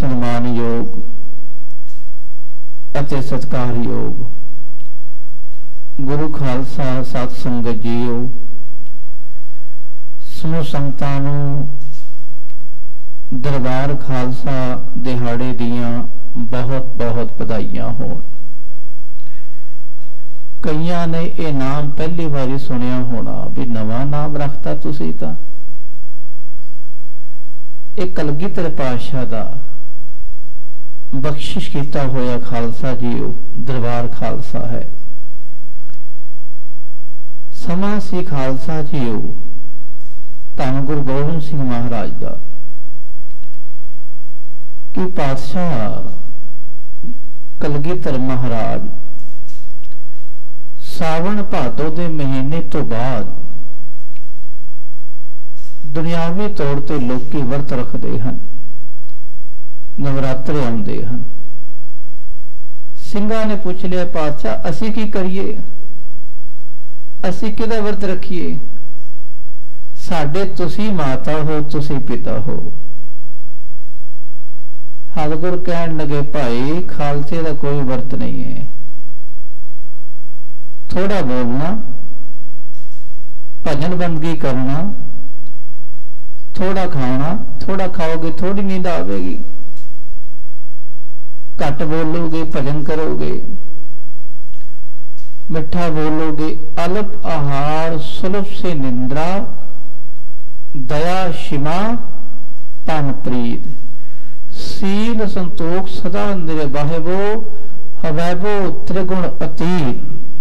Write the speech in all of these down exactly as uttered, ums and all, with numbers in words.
सन्मानयोग ਅਤੇ सत्कारयोग गुरु खालसा सत संगत जीओ समूह संगतां नूं दरबार खालसा दिहाड़े दियां बहुत बहुत बधाइयां होण। कईयां ने यह नाम पहली बारी सुनिया होना भी नवां नाम रखता तुसी तां। एक कलगीधर पातशाह दा बख्शिश किया होया खालसा जी दरबार खालसा है। समा सी खालसा जी धन गुरु गोबिंद सिंह महाराज का कि पातशाह कलगीधर महाराज सावन भादो के महीने तो बाद दुनियावी तौर पर लोग वर्त रखते हैं, नवरात्रे आउंदे हैं। सिंघां ने पूछ लिया पातशाह असी की करिए, असी किहदा वर्त रखिए? साडे तुसी माता हो, तुसी पिता हो। हलगुर कहन लगे भाई खालसे का कोई वर्त नहीं है, थोड़ा बोलना, भजन बंदगी करना, थोड़ा खाना, थोड़ा खाओगे थोड़ी नींद आवेगी, घट बोलोगे भजन करोगे, मिठा बोलोगे, अल्प आहार सुलभ से निंद्रा, दया क्षमा तन प्रीत, सील संतोख सदा निर्वाहवो हवैवो त्रिगुण अतीत,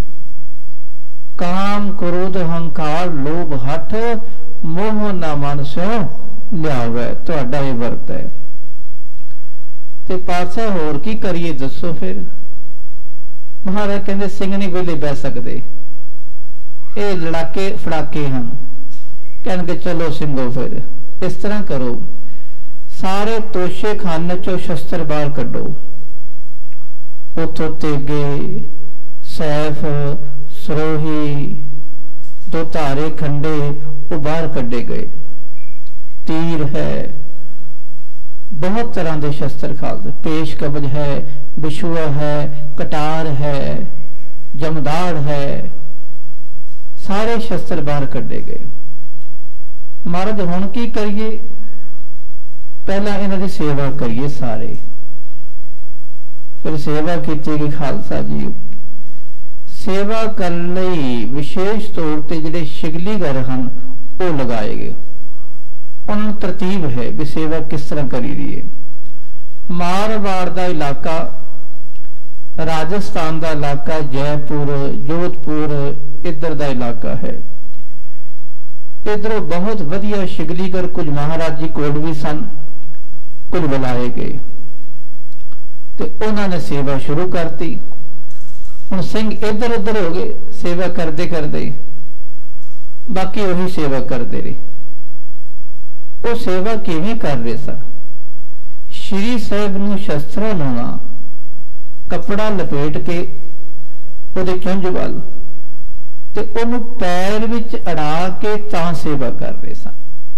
काम क्रोध अहंकार लोभ हठ मोह ना मन सो लियावे। तुहाडा ये वर्त है ते पातशाह होर की करिए दसो। फिर महाराज कहते सिंह नहीं वेले बह सकते, ये लड़ाके फड़ाके हैं। कहने चलो सिंघो फिर इस तरह करो, सारे तोशे खाने चो शस्त्र बाहर कड्डो, उथों तेगे सैफ सरोही दो धारे खंडे वो बाहर कड्डे गए। तीर है, बहुत तरह के शस्त्र खालते, पेश कवच है, बिछुआ है, कटार है, जमदाड़ है, सारे शस्त्र बाहर कड्डे गए। महाराज हुण की करिए? पहला इन्हां दी सेवा करिए सारे। फिर सेवा की गई खालसा जी। सेवा करने विशेष तौर पर जिहड़े शिगलीगर हैं वो लगाए गए। उन्होंने तरतीब है भी सेवा किस तरह करी दी है। मारवाड़ का इलाका, राजस्थान का इलाका, जयपुर जोधपुर इधर का इलाका है। इधरों बहुत वधिया शिगलीगर कुछ महाराज जी कोल भी सन, कुछ बुलाए गए तो उन्होंने सेवा शुरू करती। हुण सिंह इधर उधर हो गए सेवा करते करते, बाकी वही सेवा करते रहे। वो सेवा किवें कर रहे सन? श्री साहिब नूं शस्त्रां नाल कपड़ा लपेट के उहदे चुंझ वल ते उहनूं पैर विच अड़ा के तां सेवा कर रहे सन।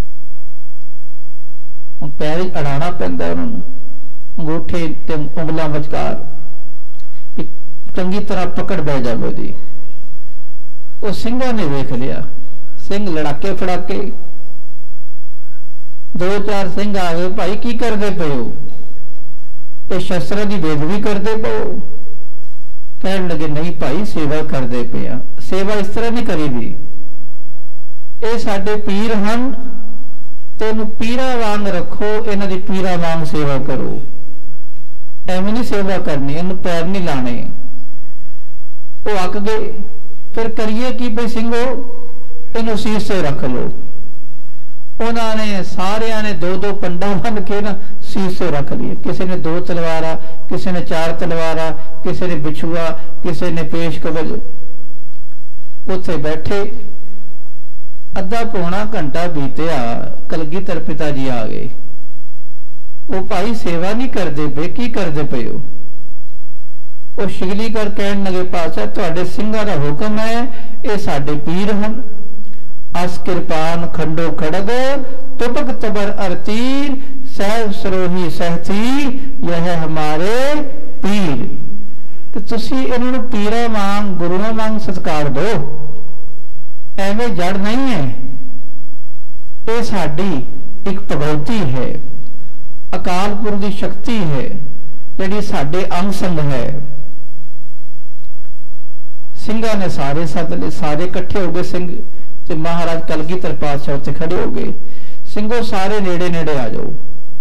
हुण पैर विच अड़ाना पैंदा उहनूं, अंगूठे ते उंगलां विचकार चंगी तरह पकड़ बह जावे दी। वो सिंघां ने वेख लिया, सिंह लड़ाके फड़ाके, दो चार सिंह आ गए, भाई की करते पे हो? ये शस्त्र की बेदबी करते पे हो? कहने लगे नहीं भाई सेवा करते पे आ। सेवा इस तरह नहीं करी दी, ये साडे पीर हैं, तेन पीरा वांग रखो, इन्हां दी पीरा वांग सेवा करो। एवं नहीं सेवा करनी, इन्हूं पैर नहीं लाने। वो अक गए। फिर करिए कि भाई सिंघो इन्हूं सीस से रख लो। उन्होंने सारिया ने दो दो पंडा बन के ना सीस से रख लिए। किसी ने दो तलवारा, किसी ने चार तलवारा, किसी ने बिछुआ, किसी ने पेश कवच। उत्थे बैठे अद्धा पौना घंटा बीतिया, कलगीधर पिता जी आ गए। वो भाई सेवा नहीं करते पे, की करते पे हो? वो शिगलीगर कहन लगे पातशाह तुहाडे सिंघां दा हुक्म है, ये साडे पीर हैं। अस किरपान खंडो खड़ग तुबक तबर अरतीर सहब सरोही सहती यह हमारे पीर। तो तुसी इन्होंने पीरा वांग गुरुओं वांग सत्कार दो, एवं जड़ नहीं है। ये साडी एक भगवती है, अकाल पुरख की शक्ति है जिहड़ी साडे अंग संग है। ਸਿੰਘਾਂ ने सारे सद ले, सारे इकट्ठे हो गए सिंह ते महाराज कलगीधर पातशाह उत्ते खड़े हो गए। ਸਿੰਘੋ सारे नेड़े नेड़े आ जाओ।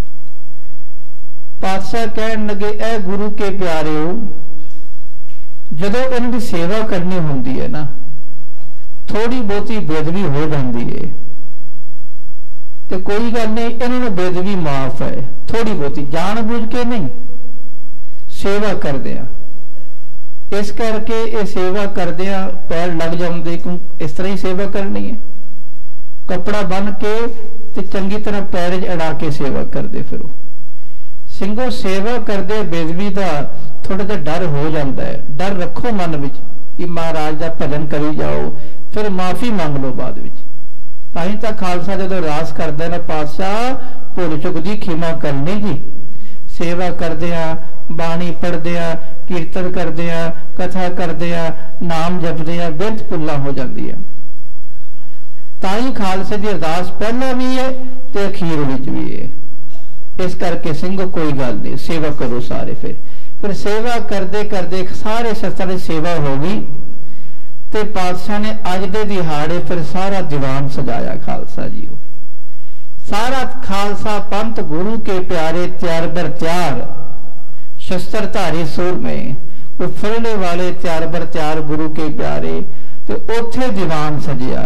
पातशाह कहन लगे, ए गुरु के प्यारे हो, जदों इनकी सेवा करनी होंदी है ना, थोड़ी बहुती बेदबी हो जाती है तो कोई गल नहीं, इन्होंने बेदबी माफ है, थोड़ी बहुती जान बुझ के नहीं, सेवा करदे आ। इस करके ये सेवा करदे आ पैर लग जाते, क्यों इस तरह ही सेवा करनी है। कपड़ा बन के ते चंगी तरह पैर अड़ा के सेवा करदे फिरो। ਸਿੰਘੋ सेवा करदे बेदबी का थोड़ा जिहा डर हो जाता है। डर रखो मन विच कि महाराज का भजन करी जाओ, फिर माफी मंग लो बाद विच। ताही तां खालसा जदों रास करदा ना पातशाह, भुल चुक दी खिमा करनी जी। सेवा करदे आ, बाणी पढ़दे आ, कीर्तन करदे आ, कथा करदे आ, नाम जपदे आ, बिरत भुल्लां हो जांदी आ। ताही खालसे दी अरदास पहला भी है ते अखीर विच भी है। इस करके ਸਿੰਘੋ कोई गल नहीं, सेवा करो सारे। फिर फिर सेवा करते करते सारे शस्त्र की सेवा हो गई ते पातशाह ने अज दे दिहाड़े फिर सारा दीवान सजाया खालसा जी। सारा खालसा पंथ गुरु के प्यारे त्यार बर त्यार, शस्त्रधारी सूर में वो फरने वाले त्यार बर त्यार गुरु के प्यारे, ते उथे दीवान सजिया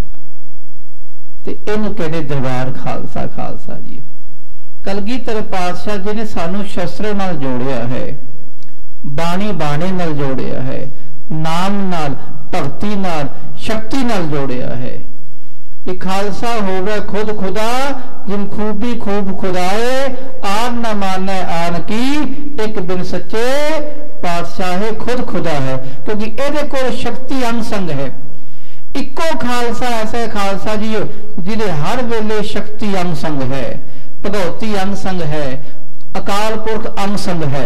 ते इन्हू कहते दरबार खालसा। खालसा जी कलगीधर पातशाह जी ने सानू शस्त्र नाल जोड़िया है, बाणी बाणी नाल जोड़िया है, नाम नाल भगती नाल शक्ति नाल जोड़िया है। कि खालसा होवे खुद खुदा, जिन खूबी खूब खुदाए, आन न माने आन की, एक बिन सच्चे पातशाह खुद खुदा है। क्योंकि ਇਹਦੇ ਕੋਲ शक्ति अंग संग है। इको खालसा ऐसा खालसा जी जिहदे हर वेले शक्ति अंग संग है, भगवती अंग संग है, अकाल पुरख अंग संग है।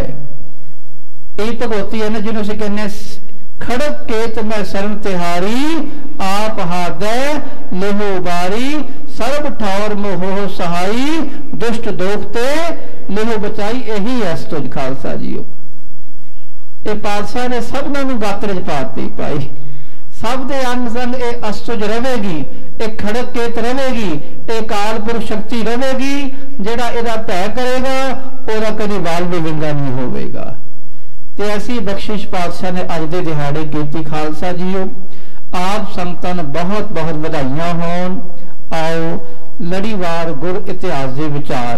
यही भगवती है ना जिन्होंने उसे कहने खड़क केत मैं शरण तिहारी, आप हादे लेहो बारी, सर्व ठौर मोहो सहाई, दुष्ट दोखते लेहो बचाई। यही है तुझ खालसा जी। ये पातशाह ने सबनों नूं गात्र च पाती पाई, सब दे अंग संग ये अस्तुज रहेगी, एक खड़क केत रहेगी, एक काल पुरख शक्ति रहेगी। जेड़ा इहदा भै करेगा ओहदा कभी वाल भी विंगा नहीं होवेगा। ते ऐसी बख्शिश पातशाह ने अज दे दिहाड़े कीती। खालसा जीओ आप संगतां नूं बहुत बहुत बधाइयां होण। आओ लड़ीवार गुर इतिहास दे विचार।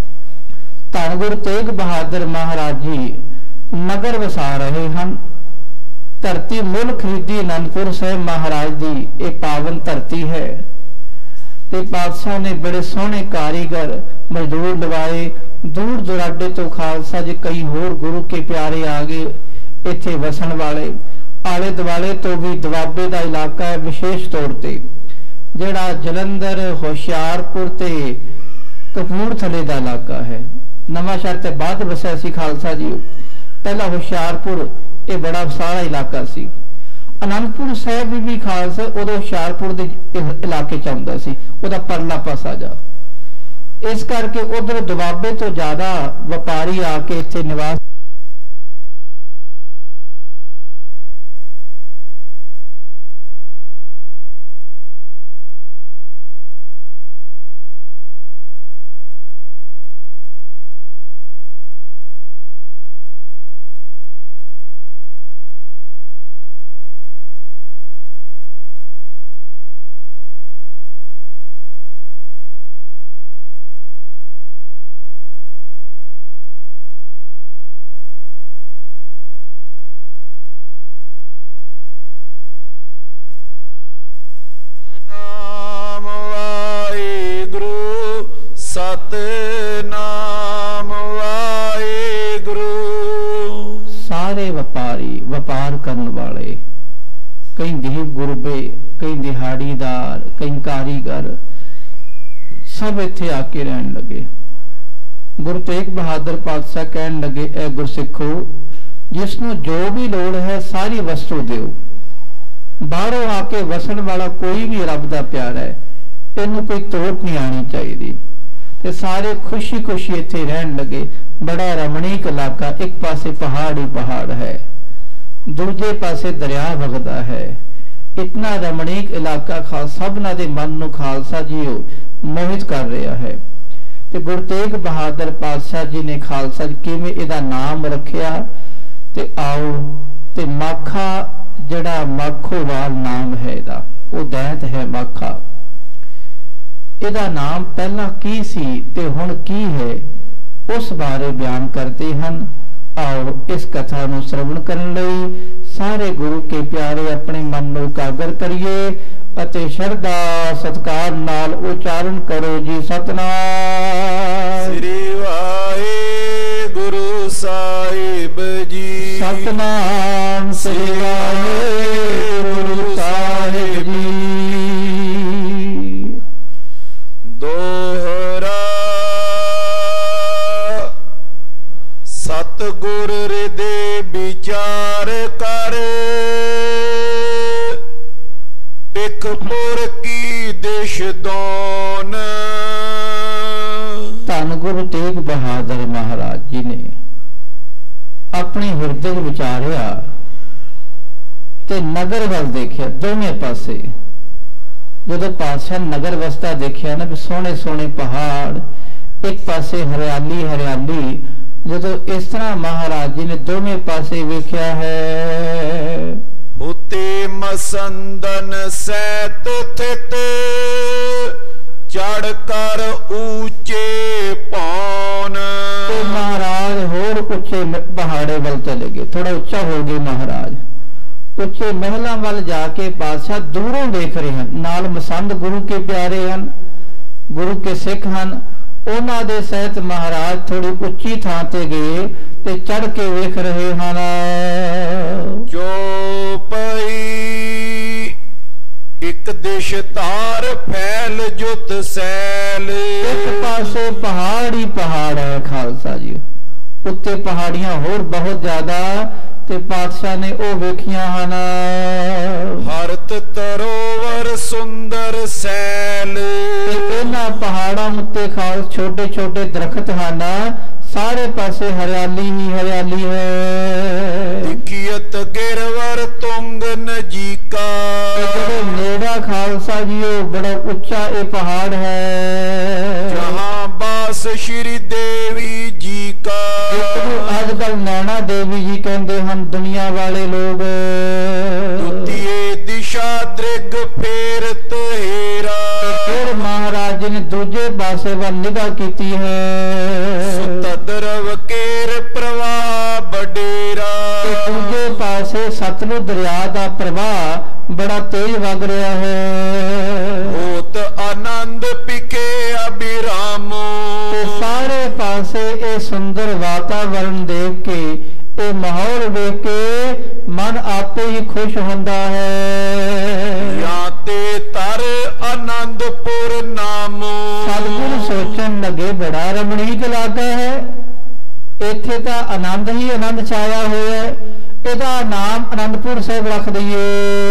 धन गुरु तेग बहादुर महाराज जी नगर वसा रहे हैं। धरती मुल खरीदी आनंदपुर साहिब महाराज की एक पावन धरती है। ते पातशाह ने बड़े सोहने कारीगर मजदूर लवाए। दूर दुराडे तो खालसा जी कई होर गुरु के प्यारे आ गए इत्थे वसन वाले। आले दुआले तो भी दुआबे का इलाका है, विशेष तौर ते जिहड़ा जलंधर होशियारपुर ते कपूरथले का इलाका है। नवांशहर ते बाद वसिया सी खालसा जी। पहला होशियारपुर ये बड़ा सारा इलाका सी। आनंदपुर साहिब भी खालसा उदों होशियारपुर के इलाके च आउंदा सी, उहदा परला पासा जा। इस करके उधर दुआबे तो ज्यादा व्यापारी आके इत्थे निवास सतनाम वाहिगुरु। सारे व्यापारी व्यापार करने वाले, कई गरीब गुरबे, कई दिहाड़ीदार, कई कारीगर सब इत्थे आके रहन लगे। ਗੁਰੂ ਤੇਗ ਬਹਾਦਰ ਪਾਤਸ਼ਾਹ ਕਹਿਣ ਲੱਗੇ, ਐ ਗੁਰਸਿੱਖੋ, ਜਿਸ ਨੂੰ ਜੋ ਵੀ ਲੋੜ ਹੈ ਸਾਰੀ ਵਸਤੂ ਦਿਓ। ਬਾਹਰੋਂ ਆ ਕੇ ਵਸਣ ਵਾਲਾ ਕੋਈ ਵੀ ਰੱਬ ਦਾ ਪਿਆਰਾ ਹੈ, ਇਹਨੂੰ ਕੋਈ ਤੋਟ ਨਹੀਂ ਆਣੀ ਚਾਹੀਦੀ। ਤੇ ਸਾਰੇ ਖੁਸ਼ੀ ਖੁਸ਼ੀ ਇੱਥੇ ਰਹਿਣ ਲੱਗੇ। ਬੜਾ ਰਮਣੀਕ ਇਲਾਕਾ, ਇੱਕ ਪਾਸੇ ਪਹਾੜ ਹੀ ਪਹਾੜ ਹੈ, ਦੂਜੇ ਪਾਸੇ ਦਰਿਆ ਵਗਦਾ ਹੈ। ਇਤਨਾ ਰਮਣੀਕ ਇਲਾਕਾ ਖਾਸ ਸਭਨਾਂ ਦੇ ਮਨ ਨੂੰ ਖਾਲਸਾ ਜੀ ਮੋਹਿਤ ਕਰ ਰਿਹਾ ਹੈ। ਤੇ ਗੁਰੂ ਤੇਗ ਬਹਾਦਰ ਪਾਤਸ਼ਾਹ ਜੀ ਨੇ ਖਾਲਸਾ ਜੀ ਕਿਵੇਂ ਇਹਦਾ ਨਾਮ ਰੱਖਿਆ, ਤੇ ਆਓ ਤੇ ਮਾਖਾ ਜਿਹੜਾ ਮਾਖੋਵਾਲ ਨਾਮ ਹੈ ਇਹਦਾ, ਉਹ ਦੈਂਤ ਹੈ ਮਾਖਾ। ਇਹਦਾ ਨਾਮ ਪਹਿਲਾਂ ਕੀ ਸੀ ਤੇ ਹੁਣ ਕੀ ਹੈ, ਉਸ ਬਾਰੇ ਬਿਆਨ ਕਰਦੇ ਹਨ। ਆਓ ਇਸ ਕਥਾ ਨੂੰ ਸ਼ਰਵਣ ਕਰਨ ਲਈ ਸਾਰੇ ਗੁਰੂ ਕੇ ਪਿਆਰੇ ਆਪਣੇ ਮਨ ਨੂੰ ਇਕਾਗਰ ਕਰੀਏ ਅਤੇ ਸ਼ਰਧਾ ਸਤਿਕਾਰ ਨਾਲ ਉਚਾਰਨ ਕਰੋ ਜੀ। ਸਤਨਾਮ ਸ੍ਰੀ ਵਾਹਿਗੁਰੂ ਸਾਹਿਬ ਜੀ। ਸਤਨਾਮ ਸ੍ਰੀ ਵਾਹਿਗੁਰੂ ਸਾਹਿਬ ਜੀ। ਦੋਹਰਾ ਸਤਿਗੁਰ ਹਿਰਦੇ ਵਿਚਾਰ ਕਰ, ਇਕ ਪੁਰ ਕੀ ਦਿਸ਼ ਦੋਨ। ਧੰਨ ਗੁਰੂ ਤੇਗ ਬਹਾਦਰ ਮਹਾਰਾਜ ਜੀ ਨੇ ਆਪਣੇ ਹਿਰਦੇ ਵਿੱਚ ਵਿਚਾਰਿਆ ਤੇ ਨਗਰ ਵੱਲ ਦੇਖਿਆ ਦੋਵੇਂ ਪਾਸੇ। ਜਦੋਂ ਪਾਤਸ਼ਾਹ ਨਗਰ ਵਸਦਾ ਦੇਖਿਆ ਨਾ, ਵੀ ਸੋਹਣੇ ਸੋਹਣੇ ਪਹਾੜ, ਇੱਕ ਪਾਸੇ ਹਰਿਆਲੀ ਹਰਿਆਲੀ, ਜਦੋਂ ਇਸ ਤਰ੍ਹਾਂ ਮਹਾਰਾਜ ਜੀ ਨੇ ਦੋਵੇਂ ਪਾਸੇ ਵੇਖਿਆ ਹੈ। ਉਤੇ ਮਸੰਦਨ ਸੈਤ ਥਿਤ, ਚੜ ਕਰ ਊਚੇ ਪੌਣ। ਤੇ ਮਹਾਰਾਜ ਹੋਰ ਉੱਚੇ ਪਹਾੜੇ ਵੱਲ ਚਲੇ ਗਏ, ਥੋੜਾ ਉੱਚਾ ਹੋ ਗਏ ਮਹਾਰਾਜ। ਉੱਚੇ ਮਹਿਲਾਂ ਵੱਲ ਜਾ ਕੇ ਬਾਦਸ਼ਾਹ ਦੂਰੋਂ ਦੇਖ ਰਹੇ ਹਨ। ਨਾਲ ਮਸੰਦ ਗੁਰੂ ਕੇ ਪਿਆਰੇ ਹਨ, ਗੁਰੂ ਕੇ ਸਿੱਖ ਹਨ। ਉਹਨਾਂ ਦੇ ਸਹਿਤ ਮਹਾਰਾਜ ਥੋੜੀ ਉੱਚੀ ਥਾਂ ਤੇ ਗਏ ਤੇ ਚੜ ਕੇ ਵੇਖ ਰਹੇ ਹਨ। ਚੋਪਈ ਇੱਕ ਦਿਸ਼ ਤਾਰ ਫੈਲ ਜੁਤ ਸੈਲ। ਇੱਕ ਪਾਸੇ ਪਹਾੜ ਹੀ ਪਹਾੜ ਹੈ ਖਾਲਸਾ ਜੀ, ਉੱਤੇ ਪਹਾੜੀਆਂ ਹੋਰ ਬਹੁਤ ਜ਼ਿਆਦਾ, ਤੇ ਪਾਤਸ਼ਾਹ ਨੇ ਉਹ ਵੇਖੀਆਂ ਹਨ। ਹਰਤ ਤਰੋਵਰ ਸੁੰਦਰ ਸੈਲ। ਤੇ ਇਹਨਾਂ ਪਹਾੜਾਂ ਉੱਤੇ ਖਾਸ ਛੋਟੇ ਛੋਟੇ ਦਰਖਤ ਹਨ, ਸਾਰੇ ਪਾਸੇ ਹਰਿਆਲੀ ਹੀ ਹਰਿਆਲੀ ਹੈ। ਦਿਖੀਅਤ ਗਿਰਵਰ ਤੁੰਗ ਨਜੀਕਾ। ਜਿਹੜੇ ਨੇੜਾ ਖਾਲਸਾ ਜੀ ਉਹ ਬੜਾ ਉੱਚਾ ਇਹ ਪਹਾੜ ਹੈ। ਜਹਾਂ ਬਾਸ ਸ਼੍ਰੀ ਦੇਵੀ ਜੀ ਕਾ। ਅੱਜ ਕੱਲ ਨੈਣਾ ਦੇਵੀ ਜੀ ਕਹਿੰਦੇ ਹਨ ਦੁਨੀਆ ਵਾਲੇ ਲੋਕ। ਦੁਤੀਏ ਦਿਸ਼ਾ ਦ੍ਰਿਗ ਫੇਰਤ ਹੇਰਾ। ਫਿਰ ਮਹਾਰਾਜ ਜੀ ਨੇ ਦੂਜੇ ਪਾਸੇ ਵੱਲ ਨਿਗਾਹ ਕੀਤੀ ਹੈ। ਸੁਤਦਰਵ ਕੇਰ ਪ੍ਰਵਾਹ ਬਡੇਰਾ। ਦੂਜੇ ਪਾਸੇ ਸਤਲੁਜ ਦਰਿਆ ਦਾ ਪ੍ਰਵਾਹ ਬੜਾ ਤੇਜ਼ ਵਗ ਰਿਹਾ ਹੈ। ਹੋਤ ਆਨੰਦ ਪਿਕੇ ਅਬਿਰਾਮੋ। ਸਾਰੇ ਪਾਸੇ ਇਹ ਸੁੰਦਰ ਵਾਤਾਵਰਣ ਦੇਖ ਕੇ, ਇਹ ਮਾਹੌਲ ਵੇਖ ਕੇ ਮਨ ਆਪੇ ਹੀ ਖੁਸ਼ ਹੁੰਦਾ ਹੈ। ਜਾਂ ਤੇ ਤਰ ਆਨੰਦਪੁਰ ਨਾਮੋ। ਸਤਿਗੁਰੂ ਸੋਚਣ ਲੱਗੇ ਬੜਾ ਰਮਣੀਕ ਇਲਾਕਾ ਹੈ, ਇੱਥੇ ਤਾਂ ਆਨੰਦ ਹੀ ਆਨੰਦ ਛਾਇਆ ਹੋਇਆ ਹੈ, ਇਹਦਾ ਨਾਮ ਆਨੰਦਪੁਰ ਸਾਹਿਬ ਰੱਖ ਦਈਏ।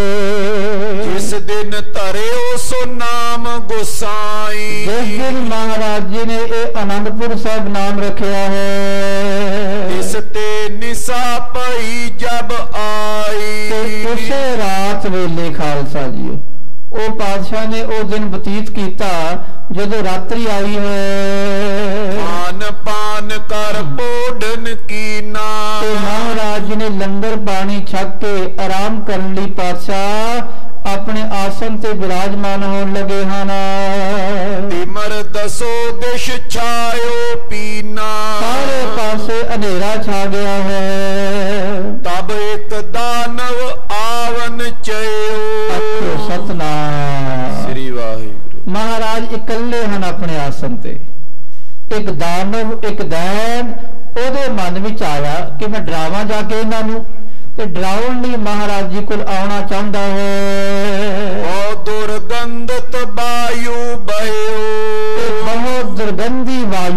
ਜਿਸ ਦਿਨ ਧਰਿਓ ਸੋ ਨਾਮ ਗੁਸਾਈ। ਜਿਸ ਦਿਨ ਮਹਾਰਾਜ ਜੀ ਨੇ ਇਹ ਆਨੰਦਪੁਰ ਸਾਹਿਬ ਨਾਮ ਰੱਖਿਆ ਹੈ, ਇਸ ਤੇ ਨਿਸਾ ਪਈ ਜਬ ਆਈ। ਉਸੇ ਰਾਤ ਵੇਲੇ ਖਾਲਸਾ ਜੀ ਉਹ ਪਾਤਸ਼ਾਹ ਨੇ ਉਹ ਦਿਨ ਬਤੀਤ ਕੀਤਾ ਜਦੋਂ ਰਾਤਰੀ ਆਈ ਹੈ। ਪਾਨ ਪਾਨ ਕਰ ਪੋਢਨ ਕੀਨਾ। ਤੇ ਮਹਾਰਾਜ ਜੀ ਨੇ ਲੰਗਰ ਪਾਣੀ ਛਕ ਕੇ ਆਰਾਮ ਕਰਨ ਲਈ ਪਾਤਸ਼ਾਹ ਆਪਣੇ ਆਸਨ ਤੇ ਵਿਰਾਜਮਾਨ ਹੋਣ ਲੱਗੇ ਹਨ। ਤਿਮਰ ਦਸੋ ਦਿਸ਼ ਛਾਇਓ ਪੀਨਾ। ਸਾਰੇ ਪਾਸੇ ਹਨੇਰਾ ਛਾ ਗਿਆ ਹੈ। ਤਬ ਇੱਕ ਦਾਨਵ ਆਵਨ ਚਿਓ। ਸਤਨਾਮ ਸ੍ਰੀ ਵਾਹਿਗੁਰੂ। ਮਹਾਰਾਜ ਇਕੱਲੇ ਹਨ ਆਪਣੇ ਆਸਨ ਤੇ। ਇੱਕ ਦਾਨਵ ਇੱਕ ਦੈਨ ਉਹਦੇ ਮਨ ਵਿੱਚ ਆਇਆ ਕਿ ਮੈਂ ਡਰਾਵਾਂ ਜਾ ਕੇ ਇਹਨਾਂ ਨੂੰ, ਤੇ ਡਰਾਉਣ ਲਈ ਮਹਾਰਾਜ ਜੀ ਕੋਲ ਆਉਣਾ ਚਾਹੁੰਦਾ ਹੈ। ਉਹ ਦੁਰਗੰਧਤ ਵਾਯੂ ਬਹਿਓ। ਬਹੁਤ ਦੁਰਗੰਧੀ ਵਾਯੂ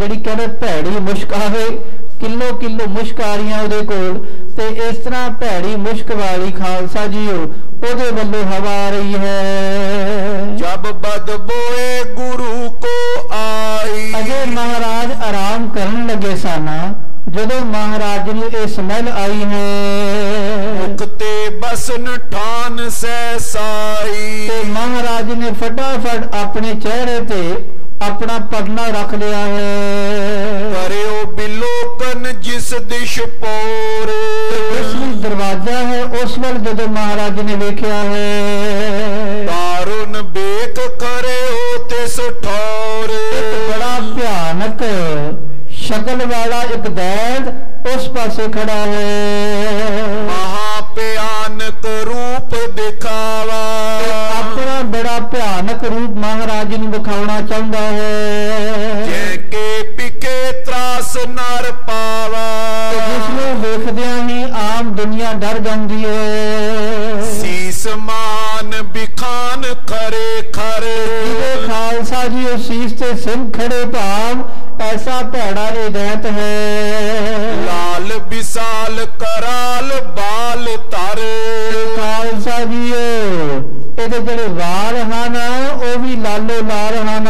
ਜਿਹੜੀ ਕਹਿੰਦੇ ਭੈੜੀ ਮੁਸ਼ਕ ਆਵੇ, ਕਿਲੋ ਕਿਲੋ ਮੁਸ਼ਕ ਆ ਰਹੀਆਂ ਉਹਦੇ ਕੋਲ, ਤੇ ਇਸ ਤਰ੍ਹਾਂ ਭੈੜੀ ਮੁਸ਼ਕ ਵਾਲੀ ਖਾਲਸਾ ਜੀਓ ਉਹਦੇ ਵੱਲੋਂ ਹਵਾ ਆ ਰਹੀ ਹੈ। ਜਬ ਬਦਬੋਏ ਗੁਰੂ ਕੋ ਆਈ। ਅਜੇ ਮਹਾਰਾਜ ਆਰਾਮ ਕਰਨ ਲੱਗੇ ਸਨ ਜਦੋਂ ਮਹਾਰਾਜ ਨੂੰ ਇਹ ਸਮੈਲ ਆਈ ਹੈ। ਮੁਖ ਤੇ ਬਸਨ ਠਾਨ ਸਹਿਸਾਈ। ਤੇ ਮਹਾਰਾਜ ਨੇ ਫਟਾਫਟ ਆਪਣੇ ਚਿਹਰੇ ਤੇ ਆਪਣਾ ਪਰਨਾ ਰੱਖ ਲਿਆ ਹੈ। ਕਰਿਓ ਬਿਲੋਕਨ ਜਿਸ ਦਿਸ਼ ਪੌਰ। ਜਿਸ ਵਿੱਚ ਦਰਵਾਜ਼ਾ ਹੈ ਉਸ ਵੱਲ ਜਦੋਂ ਮਹਾਰਾਜ ਨੇ ਵੇਖਿਆ ਹੈ। ਤਾਰਨ ਬੇਕ ਕਰਿਓ ਤਿਸ ਠੌਰ। ਬੜਾ ਭਿਆਨਕ ਸ਼ਕਲ ਵਾਲਾ ਇੱਕ ਦੈਂਤ ਉਸ ਪਾਸੇ ਖੜਾ ਹੈ। ਮਹਾ ਭਿਆਨਕ ਰੂਪ ਦਿਖਾਵਾ। ਆਪਣਾ ਬੜਾ ਭਿਆਨਕ ਰੂਪ ਮਹਾਰਾਜ ਨੂੰ ਦਿਖਾਉਣਾ ਚਾਹੁੰਦਾ ਹੈ। ਜੈ ਕੇ ਪਿਕੇ ਤਰਾਸ ਨਰ ਪਾਵਾ। ਜਿਸ ਨੂੰ ਵੇਖਦਿਆਂ ਹੀ ਆਮ ਦੁਨੀਆ ਡਰ ਜਾਂਦੀ ਹੈ। ਸੀਸ ਮਾਨ ਬਿਖਾਨ ਖਰੇ ਖਰ। ਜਿਹਦੇ ਖਾਲਸਾ ਜੀ ਉਹ ਸੀਸ ਤੇ ਸਿੰਘ ਖੜੇ ਭਾਵ ਐਸਾ ਭੈੜਾ ਇਹ ਦੈਂਤ ਹੈ। ਲਾਲ ਵਿਸਾਲ ਕਰਾਲ ਬਾਲ ਤਰ। ਖਾਲਸਾ ਜੀ ਇਹਦੇ ਜਿਹੜੇ ਵਾਲ ਹਨ ਉਹ ਵੀ ਲਾਲੋ ਲਾਲ ਹਨ।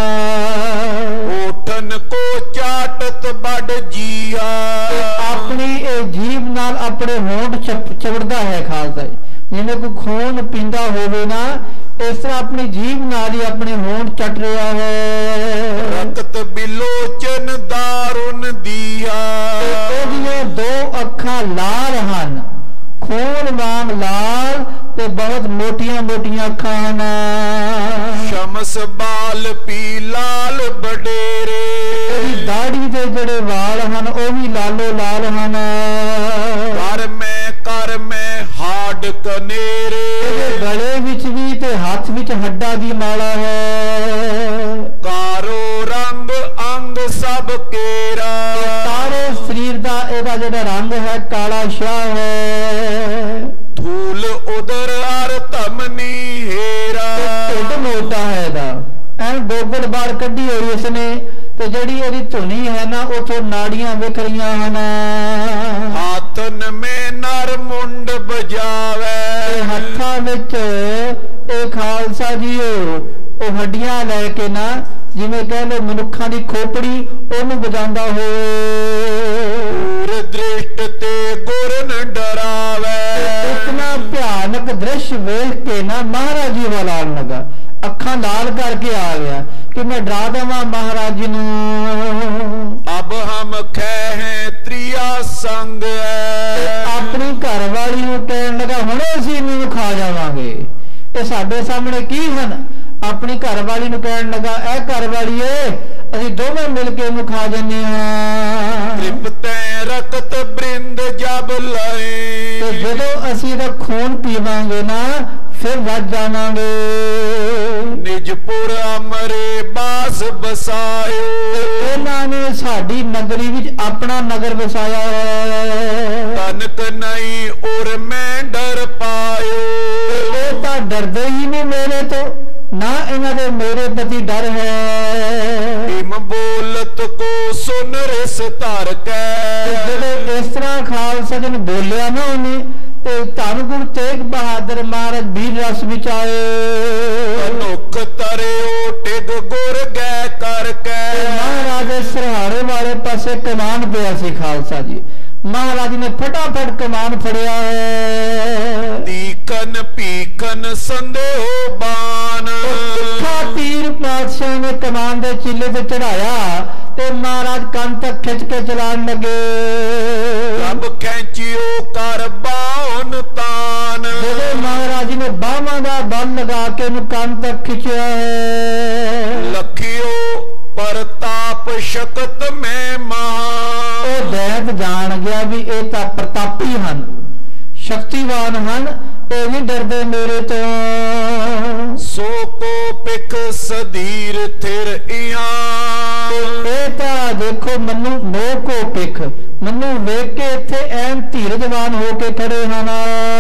ਓਠਨ ਕੋ ਚਾਟਤ ਬੜ ਜੀਆ। ਆਪਣੀ ਇਹ ਜੀਭ ਨਾਲ ਆਪਣੇ ਹੋਂਠ ਚਵੜਦਾ ਹੈ ਖਾਲਸਾ, ਜਿਵੇਂ ਕੋਈ ਖੂਨ ਪੀਂਦਾ ਹੋਵੇ ਨਾ ਇਸ ਤਰ੍ਹਾਂ ਆਪਣੀ ਜੀਭ ਨਾਲ ਹੀ ਆਪਣੇ ਹੋਂਠ ਚੱਟ ਰਿਹਾ ਹੈ। ਰਕਤ ਬਿਲੋਚਨ ਦਾਰੁਨ ਦੀਆ। ਉਹਦੀਆਂ ਦੋ ਅੱਖਾਂ ਲਾਲ ਹਨ, ਖੂਨ ਵਾਂਗ ਲਾਲ ਤੇ ਬਹੁਤ ਮੋਟੀਆਂ ਮੋਟੀਆਂ ਅੱਖਾਂ ਹਨ। ਸ਼ਮਸ ਬਾਲ ਪੀ ਲਾਲ ਬਡੇਰੇ। ਉਹਦੀ ਦਾੜੀ ਦੇ ਜਿਹੜੇ ਵਾਲ ਹਨ ਉਹ ਵੀ ਲਾਲੋ ਲਾਲ ਹਨ। ਕਰ ਮੈਂ ਕਰ ਮੈਂ ਹਾਡ ਕਨੇਰੇ। ਗਲੇ ਵਿੱਚ ਵੀ ਤੇ ਹੱਥ ਵਿੱਚ ਹੱਡਾਂ ਦੀ ਮਾਲਾ ਹੈ। ਕਾਰੋ ਰੰਗ ਅੰਗ ਸਭ ਕੇਰਾ। ਸਾਰੇ ਸਰੀਰ ਦਾ ਇਹਦਾ ਜਿਹੜਾ ਰੰਗ ਹੈ ਕਾਲਾ ਸ਼ਾਹ ਹੈ। ਧੂਲ ਉਦਰ ਅਰ ਧਮਨੀ ਹੇਰਾ। ਢਿੱਡ ਮੋਟਾ ਹੈ ਇਹਦਾ, ਐਨ ਗੋਬਰ ਬਾਹਰ ਕੱਢੀ ਹੋਈ ਇਸਨੇ, ਤੇ ਜਿਹੜੀ ਇਹਦੀ ਧੁਨੀ ਹੈ ਨਾ ਉਥੋਂ ਨਾੜੀਆਂ ਵਿਖ ਰਹੀਆਂ ਹਨ। ਹਾਥਨ ਮੇ ਨਰ ਮੁੰਡ ਬਜਾਵੇ। ਹੱਥਾਂ ਵਿੱਚ ਇਹ ਖਾਲਸਾ ਜੀ ਉਹ ਹੱਡੀਆਂ ਲੈ ਕੇ ਨਾ ਜਿਵੇਂ ਕਹਿ ਲੋ ਮਨੁੱਖਾਂ ਦੀ ਖੋਪੜੀ ਉਹਨੂੰ ਵਜਾਉਂਦਾ ਹੋਏ। ਦ੍ਰਿਸ਼ਟ ਤੇ ਗੁਰਨ ਡਰਾਵੇ। ਇਤਨਾ ਭਿਆਨਕ ਦ੍ਰਿਸ਼ ਵੇਖ ਕੇ ਨਾ ਮਹਾਰਾਜ ਜੀ ਵਾਲਾ ਲਗਾ, ਅੱਖਾਂ ਲਾਲ ਕਰਕੇ ਆ ਗਿਆ ਕਿ ਮੈਂ ਡਰਾ ਦੇਵਾਂ ਮਹਾਰਾਜ ਜੀ ਨੂੰ। ਅਬ ਹਮ ਖੈ ਹੈ ਤ੍ਰਿਆ ਸੰਗ। ਆਪਣੀ ਘਰ ਵਾਲੀ ਨੂੰ ਕਹਿਣ ਲੱਗਾ ਹੁਣੇ ਅਸੀਂ ਇਹਨੂੰ ਖਾ ਜਾਵਾਂਗੇ, ਇਹ ਸਾਡੇ ਸਾਹਮਣੇ ਕੀ ਹਨ। ਆਪਣੀ ਘਰ ਵਾਲੀ ਨੂੰ ਕਹਿਣ ਲੱਗਾ ਇਹ ਘਰ ਵਾਲੀਏ ਅਸੀਂ ਦੋਵੇਂ ਮਿਲ ਕੇ ਇਹਨੂੰ ਖਾ ਜਾਂਦੇ ਹਾਂ। ਤ੍ਰਿਪਤੈ ਰਕਤ ਬ੍ਰਿੰਦ ਜਬ ਲਏ। ਤੇ ਜਦੋਂ ਅਸੀਂ ਇਹਦਾ ਖੂਨ ਪੀਵਾਂਗੇ ਨਾ ਫਿਰ ਵੱਜ ਜਾਵਾਂਗੇ। ਨਿਜਪੁਰ ਅਮਰੇ ਬਾਸ ਬਸਾਇਓ। ਇਹਨਾਂ ਨੇ ਸਾਡੀ ਨਗਰੀ ਵਿੱਚ ਆਪਣਾ ਨਗਰ ਵਸਾਇਆ ਹੈ। ਤਨਕ ਨਹੀਂ ਉਰ ਮੈਂ ਡਰ ਪਾਇਓ। ਇਹ ਤਾਂ ਡਰਦੇ ਹੀ ਨਹੀਂ ਮੇਰੇ ਤੋਂ, ਨਾ ਇਹਨਾਂ ਦੇ ਮੇਰੇ ਪ੍ਰਤੀ ਡਰ ਹੈ। ਹਿਮ ਬੋਲਤ ਕੋ ਸੁਨ ਰਿਸ ਧਰ ਕੈ। ਜਦੋਂ ਇਸ ਤਰ੍ਹਾਂ ਖਾਲਸਾ ਜੀ ਨੇ ਬੋਲਿਆ ਨਾ ਉਹਨੇ ਤੇ ਧੰਨ ਗੁਰੂ ਤੇਗ ਬਹਾਦਰ ਮਹਾਰਾਜ ਵੀਰ ਰਸ ਵਿੱਚ ਆਏ। ਅਨੁਖ ਤਰਿਓ ਟਿਗ ਗੁਰ ਗੈ ਕਰ ਕੈ। ਮਹਾਰਾਜ ਦੇ ਸਰਹਾਰੇ ਵਾਲੇ ਪਾਸੇ ਕਮਾਨ ਪਿਆ ਸੀ ਖਾਲਸਾ ਜੀ, ਮਹਾਰਾਜ ਨੇ ਫਟਾਫਟ ਕਮਾਨ ਫੜਿਆ ਹੈ। ਤੀਕਨ ਪੀਕਨ ਸੰਦੇਹੋ ਬਾਨ। ਤੀਰ ਪਾਤਸ਼ਾਹ ਨੇ ਕਮਾਨ ਦੇ ਚਿੱਲੇ ਤੇ ਚੜਾਇਆ ਤੇ ਮਹਾਰਾਜ ਕੰਨ ਤੱਕ ਖਿੱਚ ਕੇ ਚਲਾਉਣ ਲੱਗੇ। ਰੱਬ ਖੈਂਚਿਓ ਕਰ ਬਾਉਨ ਤਾਨ। ਜਦੋਂ ਮਹਾਰਾਜ ਨੇ ਬਾਹਾਂ ਦਾ ਬਲ ਲਗਾ ਕੇ ਉਹਨੂੰ ਕੰਨ ਤੱਕ ਖਿੱਚਿਆ ਹੈ। ਲਖਿਓ ਪ੍ਰਤਾਪ ਸ਼ਕਤ ਮੈਂ ਮਹਾ। ਉਹ ਦੈਤ ਜਾਣ ਗਿਆ ਵੀ ਇਹ ਤਾਂ ਪ੍ਰਤਾਪੀ ਹਨ, ਸ਼ਕਤੀਵਾਨ ਹਨ, ਇਹ ਨਹੀਂ ਡਰਦੇ ਮੇਰੇ ਤੋਂ। ਸੋ ਕੋ ਪਿਖ ਸਧੀਰ ਥਿਰ ਇਆਂ। ਇਹ ਤਾਂ ਦੇਖੋ ਮੈਨੂੰ ਮੋਹ ਕੋ ਪਿਖ, ਮੈਨੂੰ ਵੇਖ ਕੇ ਇੱਥੇ ਐਨ ਧੀਰਜਵਾਨ ਹੋ ਕੇ ਖੜੇ ਹਨ।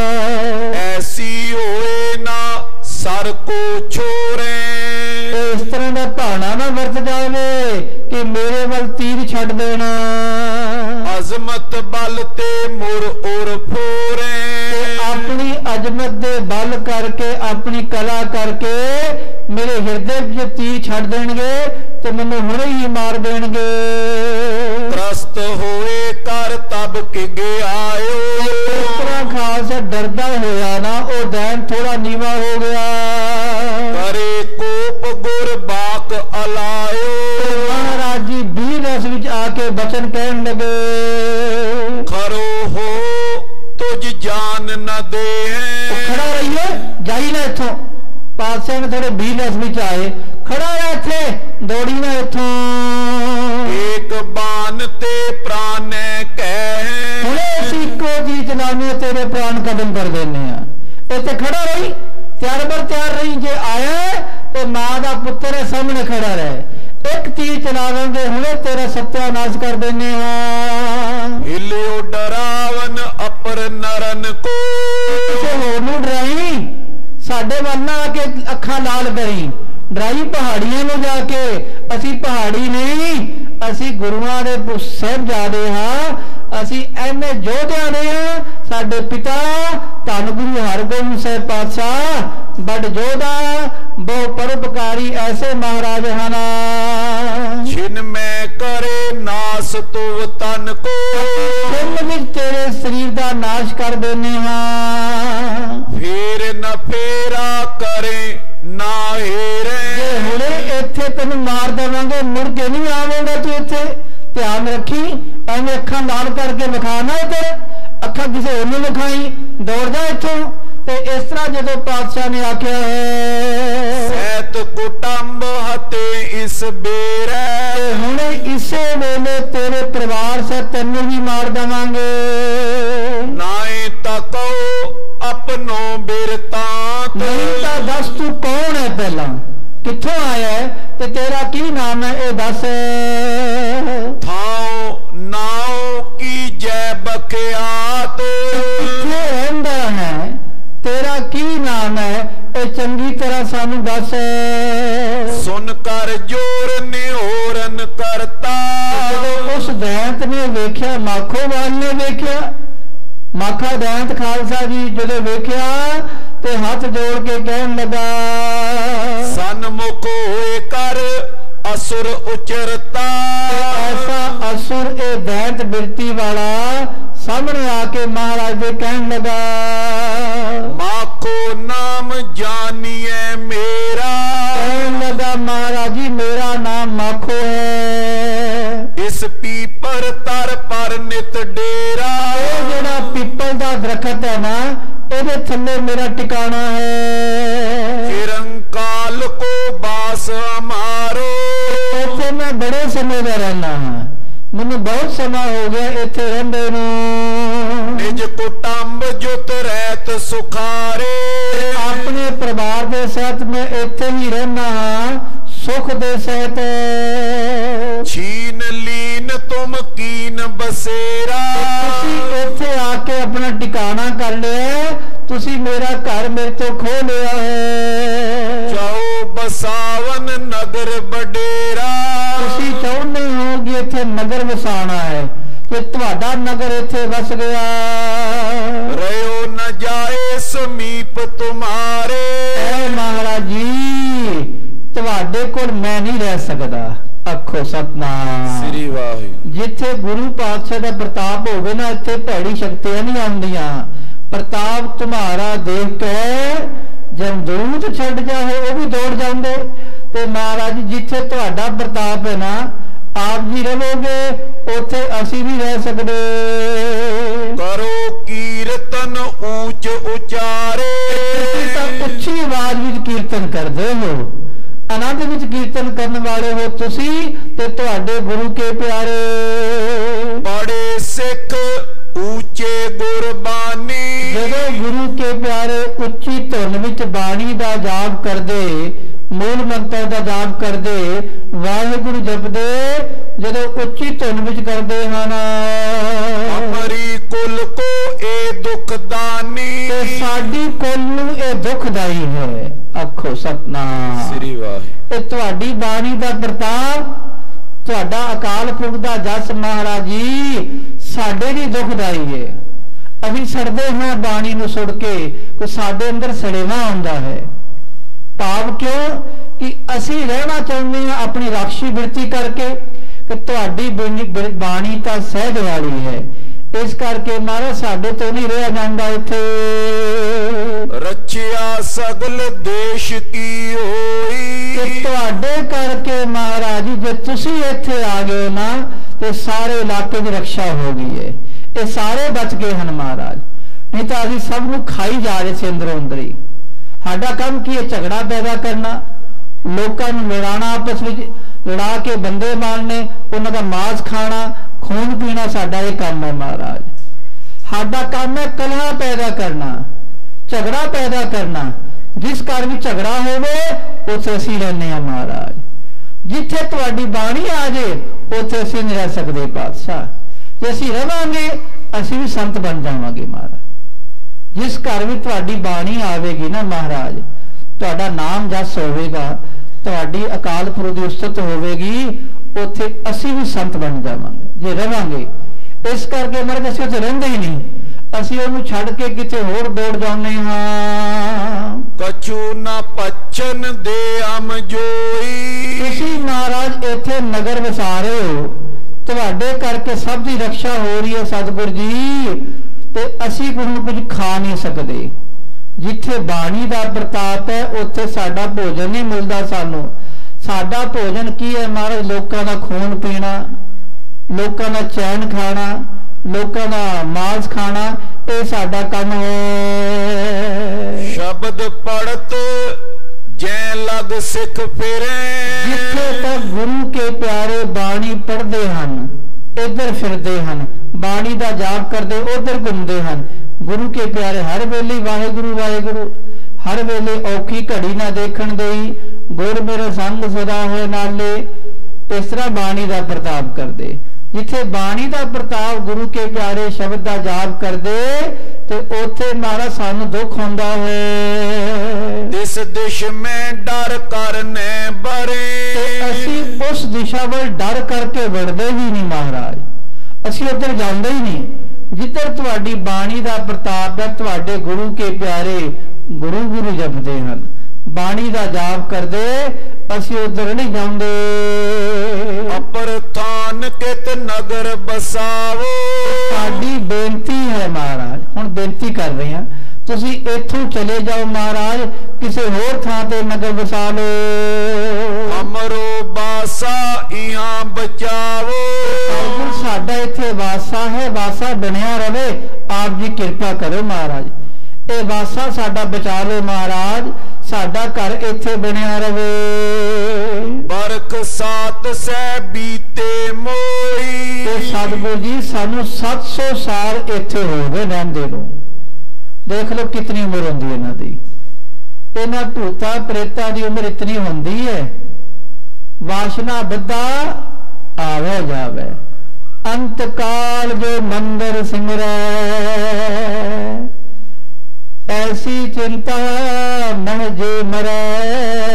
ਐਸੀ ਹੋਏ ਨਾ ਸਰ ਕੋ ਛੋਰੇ। ਇਸ तरह का भाना ना वरत जावे कि मेरे वल तीर छड़ देना। अजमत बल ते मुर उर फोरे अपनी अजमत दे बल करके अपनी कला करके मेरे हृदय च तीर छड़ देंगे ते मैनू हुणे ही मार देंगे। त्रस्त होए कर तब किगे आयो इस तरह खालसा डरदा होया ना ओ दैन थोड़ा नीवा हो गया। करे कोप गुर बाक अलायो महाराज जी बीर रस विच आके बचन कहन लगे खरो हो तुझ जान न दे खड़ा रहिए जाई ना इथों। पातशाह ने थोड़े बीर रस विच आए खड़ा रह इथे दौड़ी ना इथों। एक बान ते प्राण कह हुणे असीं इक्को जी चलाने तेरे प्राण कदम कर देने आ। इत्थे खड़ा रही त्यार बर त्यार रही जे आया तो मां दा पुत्र है सामने खड़ा रहे एक तीर चला देंगे हुणे तेरा सत्यानाश कर देने आ। हिलियो डरावन अपर नरन को किसे होर नूं डराई साडे वल ना आके अखां लाल करी डराई पहाड़ियां नूं जाके असी पहाड़ी नहीं असी गुरुआं दे साहिबजादे हां असी एने योधियां दे हां। साडे पिता धन गुरु हरगोबिंद साहिब पातशाह बड़ योधा बहु परोपकारी ऐसे महाराज हन। छिन में करे नास तुव तन को छिन विच तेरे शरीर दा नाश कर देने हां। फेर न फेरा करे ना हेरे जे हुणे इत्थे तैनूं मार देवांगे मुड़ के नहीं आवेगा तू इत्थे ध्यान रखी एवें अखां लाल करके विखा ना इधर अखां किसे होर नूं विखाई दौड़ जा इत्थों। ते इस तरह जदों पातशाह ने आख्या है सैत कुटुंब हते इस बेरे हुणे इसे वेले तेरे परिवार से तैनूं भी मार देवांगे। नाए तको अपनो बिरतांत नहीं तां दस तू कौन है पहला कित्थों आया है ते तेरा की नाम है ए दस। थाओ नाओ की जय बखियात कित्थे रहंदा है तेरा की नाम है ए चंगी तरह सानू दस। सुन कर जोर निहोरन करता उस दैंत ने वेख्या माखो वाल ने वेख्या माखा दैंत खालसा जी जदों वेख्या ते हाथ जोड़ के कहन लगा सन्मुख होए कर असुर उचरता ऐसा असुर ए दैंत बिरती वाला सामने आके महाराज दे कहन लगा माखो नाम जानिए मेरा कहन लगा महाराज जी मेरा नाम माखो है। इस पीपर तर पर नित डेरा जेड़ा पीपल दा दरखत है ना ओदे थल्ले मेरा ठिकाना है। चिरंकाल को बास हमारो इत्थे मैं बड़े समय दा रहना हां मैनू बहुत समय हो गया इत्थे रहिंदे नूं। निज कुटुंब जुत रहत सुखारे अपने परिवार दे सहित मैं इत्थे ही रहना हां सुख दे सहित। छीन लीन तुम कीन बसेरा तुसी इत्थे आके अपना ठिकाना कर लिया तुसी मेरा घर मेरे तो खो लिया है। जाओ बसावन नगर बडेरा तुसी चाहुंदे हो कि इत्थे नगर वसाना है कि तुहाडा नगर इत्थे वस गया। रहो न जाए समीप तुम्हारे ऐ महाराज जी तुहाडे कोल मैं नहीं रह सकदा। आखो सतनाम श्री वाहिगुरू। जिथे गुरु पातशाह का प्रताप होवे ना इत्थे भैड़ी शक्तियां नहीं आउंदियां। प्रताप तुम्हारा देख के जमदूत छड़ जाए वो भी दौड़ जाते। ते महाराज जिथे तुहाडा प्रताप है ना आप जी रहोगे उथे असी भी रह सकदे। करो कीर्तन ऊंच उचारे उच्ची आवाज विच कीर्तन करदे हो आनंद विच कीर्तन करने वाले हो तुसी ते तुहाडे गुरु के प्यारे। बड़े सिख ऊंचे गुरबानी जदों गुरु के प्यारे उच्ची धुन विच बाणी दा जाप करदे मूल मंत्र दा जाप करदे वाहिगुरु जपदे जदों उच्ची धुन विच करदे हन। अमरी कुल को ए दुखदानी साडी कुल नूं ए दुखदाई है। आखो सतनाम श्री वाहे। तुहाडी बाणी दा प्रताप तुहाडा अकाल पुरख दा जस महाराज जी साडे भी दुखदाई है। अभी सड़दे हैं बाणी नूं सुड़ के कोई साडे अंदर सड़ेवा आउंदा है। भाव क्यों कि असी रहना चाहते हैं अपनी राक्षी बिरती करके कि तुहाडी बाणी तां सहज वाली है। इस करके महाराज साडे तो नहीं रहा जांदा इत्थे। रचिया सगल देश की होई तुहाडे करके महाराज जी जे तुसी इत्थे आ गए ना तो सारे इलाके की रक्षा हो गई है। ये सारे बच गए हैं महाराज, नहीं तो अभी सब नूं खाई जा रहे थे अंदरों अंदर ही। साडा काम की है झगड़ा पैदा करना, लोगों नूं लड़ाना, आपस में लड़ा के बंदे मारने, उन्हां दा मांस खाना, खून पीना साडा ये काम है महाराज। साडा काम है कलह पैदा करना, झगड़ा पैदा करना। जिस घर भी झगड़ा होवे उत्थे असीं रहने आ महाराज। जिथे तुहाडी बाणी आ जाए उत्थे असीं नहीं रह सकते पातशाह। जे असीं रवांगे असीं भी संत बन जावांगे महाराज। जिस घर भी तुहाडी बाणी आवेगी ना महाराज, तुहाडा नाम जस होवेगा, तुहाडी अकाल पुरख दी उस्तत होवेगी, उत्थे असीं भी संत बन जावांगे जे रवांगे। इस करके महाराज असीं उत्थे रहिंदे ही नहीं, असीं ओहनूं छड्ड के किते होर दौड़ जाउने हां। कछु ना पचन दे अम जोई तुसीं महाराज इत्थे नगर वसा रहे हो, तुहाडे करके सब दी रक्षा हो रही है सतगुर जी, ते असीं कुछ खा नहीं सकते। जिथे बाणी दा प्रताप है उत्थे साडा भोजन नहीं मिलता सानू। साडा भोजन की है महाराज? लोकां दा खून पीना, लोकां दा चैन खाना, लोकां दा मांस खाना, ये साडा काम है। शब्द पढ़त जै लग सिख फिरे जिथे तक गुरु के प्यारे बाणी पढ़ते हैं इधर फिरते हैं, बाणी दा जाप करते उधर घूमते हैं। गुरु के प्यारे हर वेले वाहेगुरु वाहेगुरु, हर वेले औखी घड़ी ना देखण देई, गुर मेरा संग सदा है नाले। इस तरह बाणी दा प्रताप करते। जिथे बाणी दा प्रताप गुरु के प्यारे शब्द दा जाप करते ते उथे महाराज सानू दुख होंदा है। दिस दिश में डर करने बरे असी उस दिशा वल डर करके बढ़ते ही नहीं महाराज। असी उधर जाते ही नहीं जिधर तुहाडी बाणी दा प्रताप है। तुहाडे गुरु के प्यारे गुरु गुरु जपते हैं, बाणी दा जाप करते, असी उधर नहीं जाते। अपर थान कित नगर बसावो साडी बेनती है महाराज, हुण बेनती कर रहे हैं, तुसी इथों चले जाओ महाराज, किसी होर थां ते नगर बसा लो। अमरो बासा इहां बचावो साडा इत्थे वासा है, वासा बनिया रवे। आप जी कृपा करो महाराज, ए वासा साडा बचा लो महाराज, साडा घर इत्थे बनिया रवे। बरख सात सै बीते मोई सतगुरु जी सानू सत्त सौ साल इत्थे हो गए रहंदे नूं। देख लो कितनी उम्र होंदी है इन्हां दी। इन्हां भूता प्रेतां दी उम्र इतनी होंदी है, वासना बद्दा आवे जावे। अंत काल जो मंदिर सिमरै, ऐसी चिंता मन जे मरै।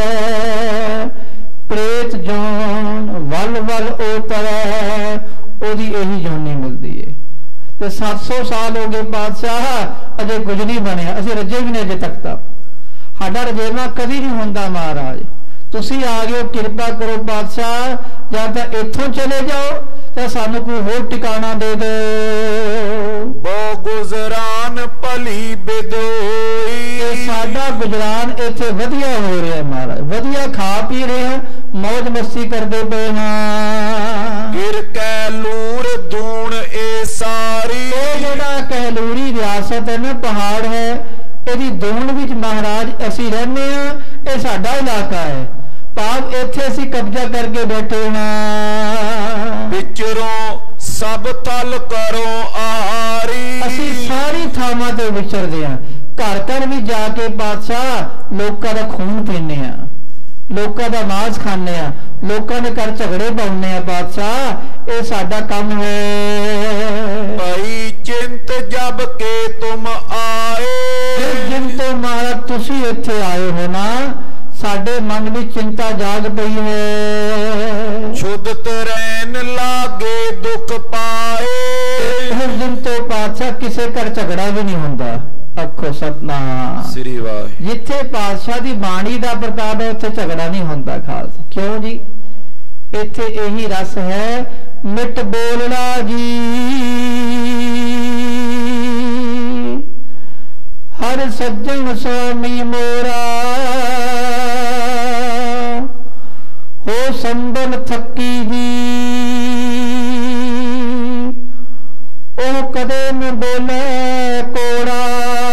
प्रेत जोन वल वल उतरै, ओदी यही जोनी मिलती है। तो सत्त सौ साल हो गए बादशाह, अजे कुछ नहीं बनया, असीं रजे भी नहीं अजे तक। तक साडा रजेवा कभी नहीं होंदा महाराज। तुसी आ गए, कृपा करो बादशाह, या तो इथों चले जाओ तो सानू कोई होर टिकाणा दे दो। बो गुजरान भली बिदोई साडा गुजरान इत्थे वधिया हो रहा है महाराज, वधिया खा पी रहे हैं, मौज मस्ती करते पे हैं। गिर कैलूर दूण ए सारी जिहड़ा कहलूरी रियासत है ना, पहाड़ है, इहदी दूण विच महाराज असीं रहने आ, ये साडा इलाका है। भाव इत्थे असीं कब्जा करके बैठे हैं। विचरों सब थल करो आहारी असीं सारी थावां ते विचरदे आ, घर घर भी जाके बादशाह लोकां दा खून पीने आ, लोकां दा मांस खाने आ, लोकां दे घर झगड़े पाउने आ बादशाह। ये साडा काम है। भाई चिंत चित जब के तुम आए जिन तो महाराज तुसी इत्थे आए हो ना साडे मन में चिंता जाग पई है शुद्धत रहन लागे दुख पाए उस दिन तो पातशाह किसे घर झगड़ा भी नहीं हुंदा आखो सतनाम श्री वाहिगुरू जिथे पातशाह दी बाणी दा प्रताप है उत्थे झगड़ा नहीं हुंदा खालसा क्यों जी इत्थे यही रस है मिट बोलना जी हर सज्जन स्वामी मोरा हो संबल थकी जी ओ कदे न बोले कोड़ा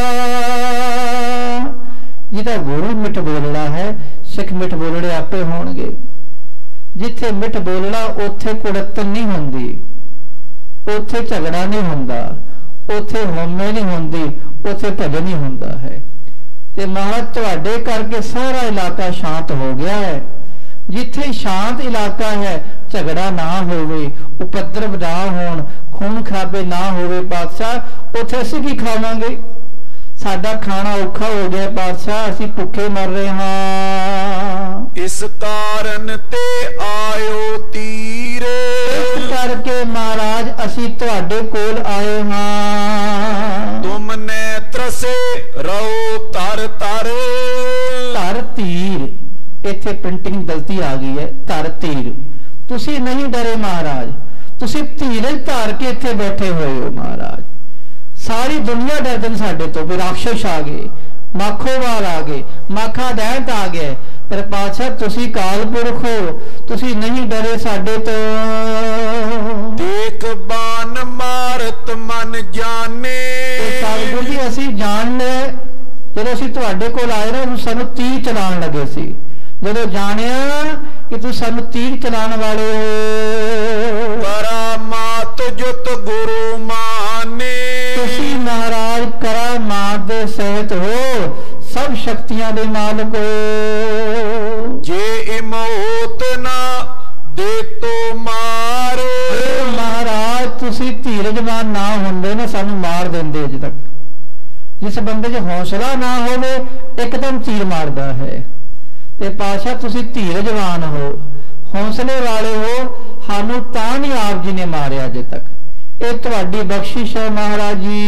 जिहदा गुरु मिठ बोलना है सिख मिठ बोलने आपे होणगे जिथे मिठ बोलना उथे कुड़तन नहीं हुंदी उथे झगड़ा नहीं हुंदा उथे होमे नहीं हुंदी उथे भजन नहीं हुंदा है ते महाराज तुहाडे करके सारा इलाका शांत हो गया है जिथे शांत इलाका है झगड़ा ना होवे उपद्रव ना होण खून खराबे ना होवे पातशाह उथे असीं की खावांगे साडा खाना औखा हो गया पातशाह असीं भुखे मर रहे हां इस कारण ते आयो तीरे इस करके महाराज असीं तुहाडे कोल आए हां तुमने त्रसे रहो तर तर तर तीर इत्थे प्रिंटिंग गलती आ गई है तर तीर तुसीं नहीं डरे महाराज तुसीं धीरज धार के इत्थे बैठे हुए हो महाराज सारी दुनिया डरदन साडे तो भी राक्षस आ गए माखोवाल आ गए माखा दैंत आ गए पर पातशाह तुसी काल पुरख हो तुसी नहीं डरे साडे तो देख बान मारत मन जाने सतगुरु जी असी जान ले जदों असी तुहाडे कोल आए ना सानू तीर चलाण लगे सी जदों जानिया कि तुसीं सानू तीर चलाण वाले हो करामात जुत गुरु माने तुसी महाराज करामात दे सहित हो सब शक्तियां दे मालक हो जे इमोत ना दे तो मारे महाराज तुसी धीरजवान ना हुंदे ना सानू मार देंदे अज तक जिस बंदे च हौसला ना होवे एकदम तीर मारदा है ते पातशाह तुसी धीरजवान हो हौसले वाले हो सानू तां नहीं आप जी ने मारिया अजे तक ये तुहाडी बख्शिश है महाराज जी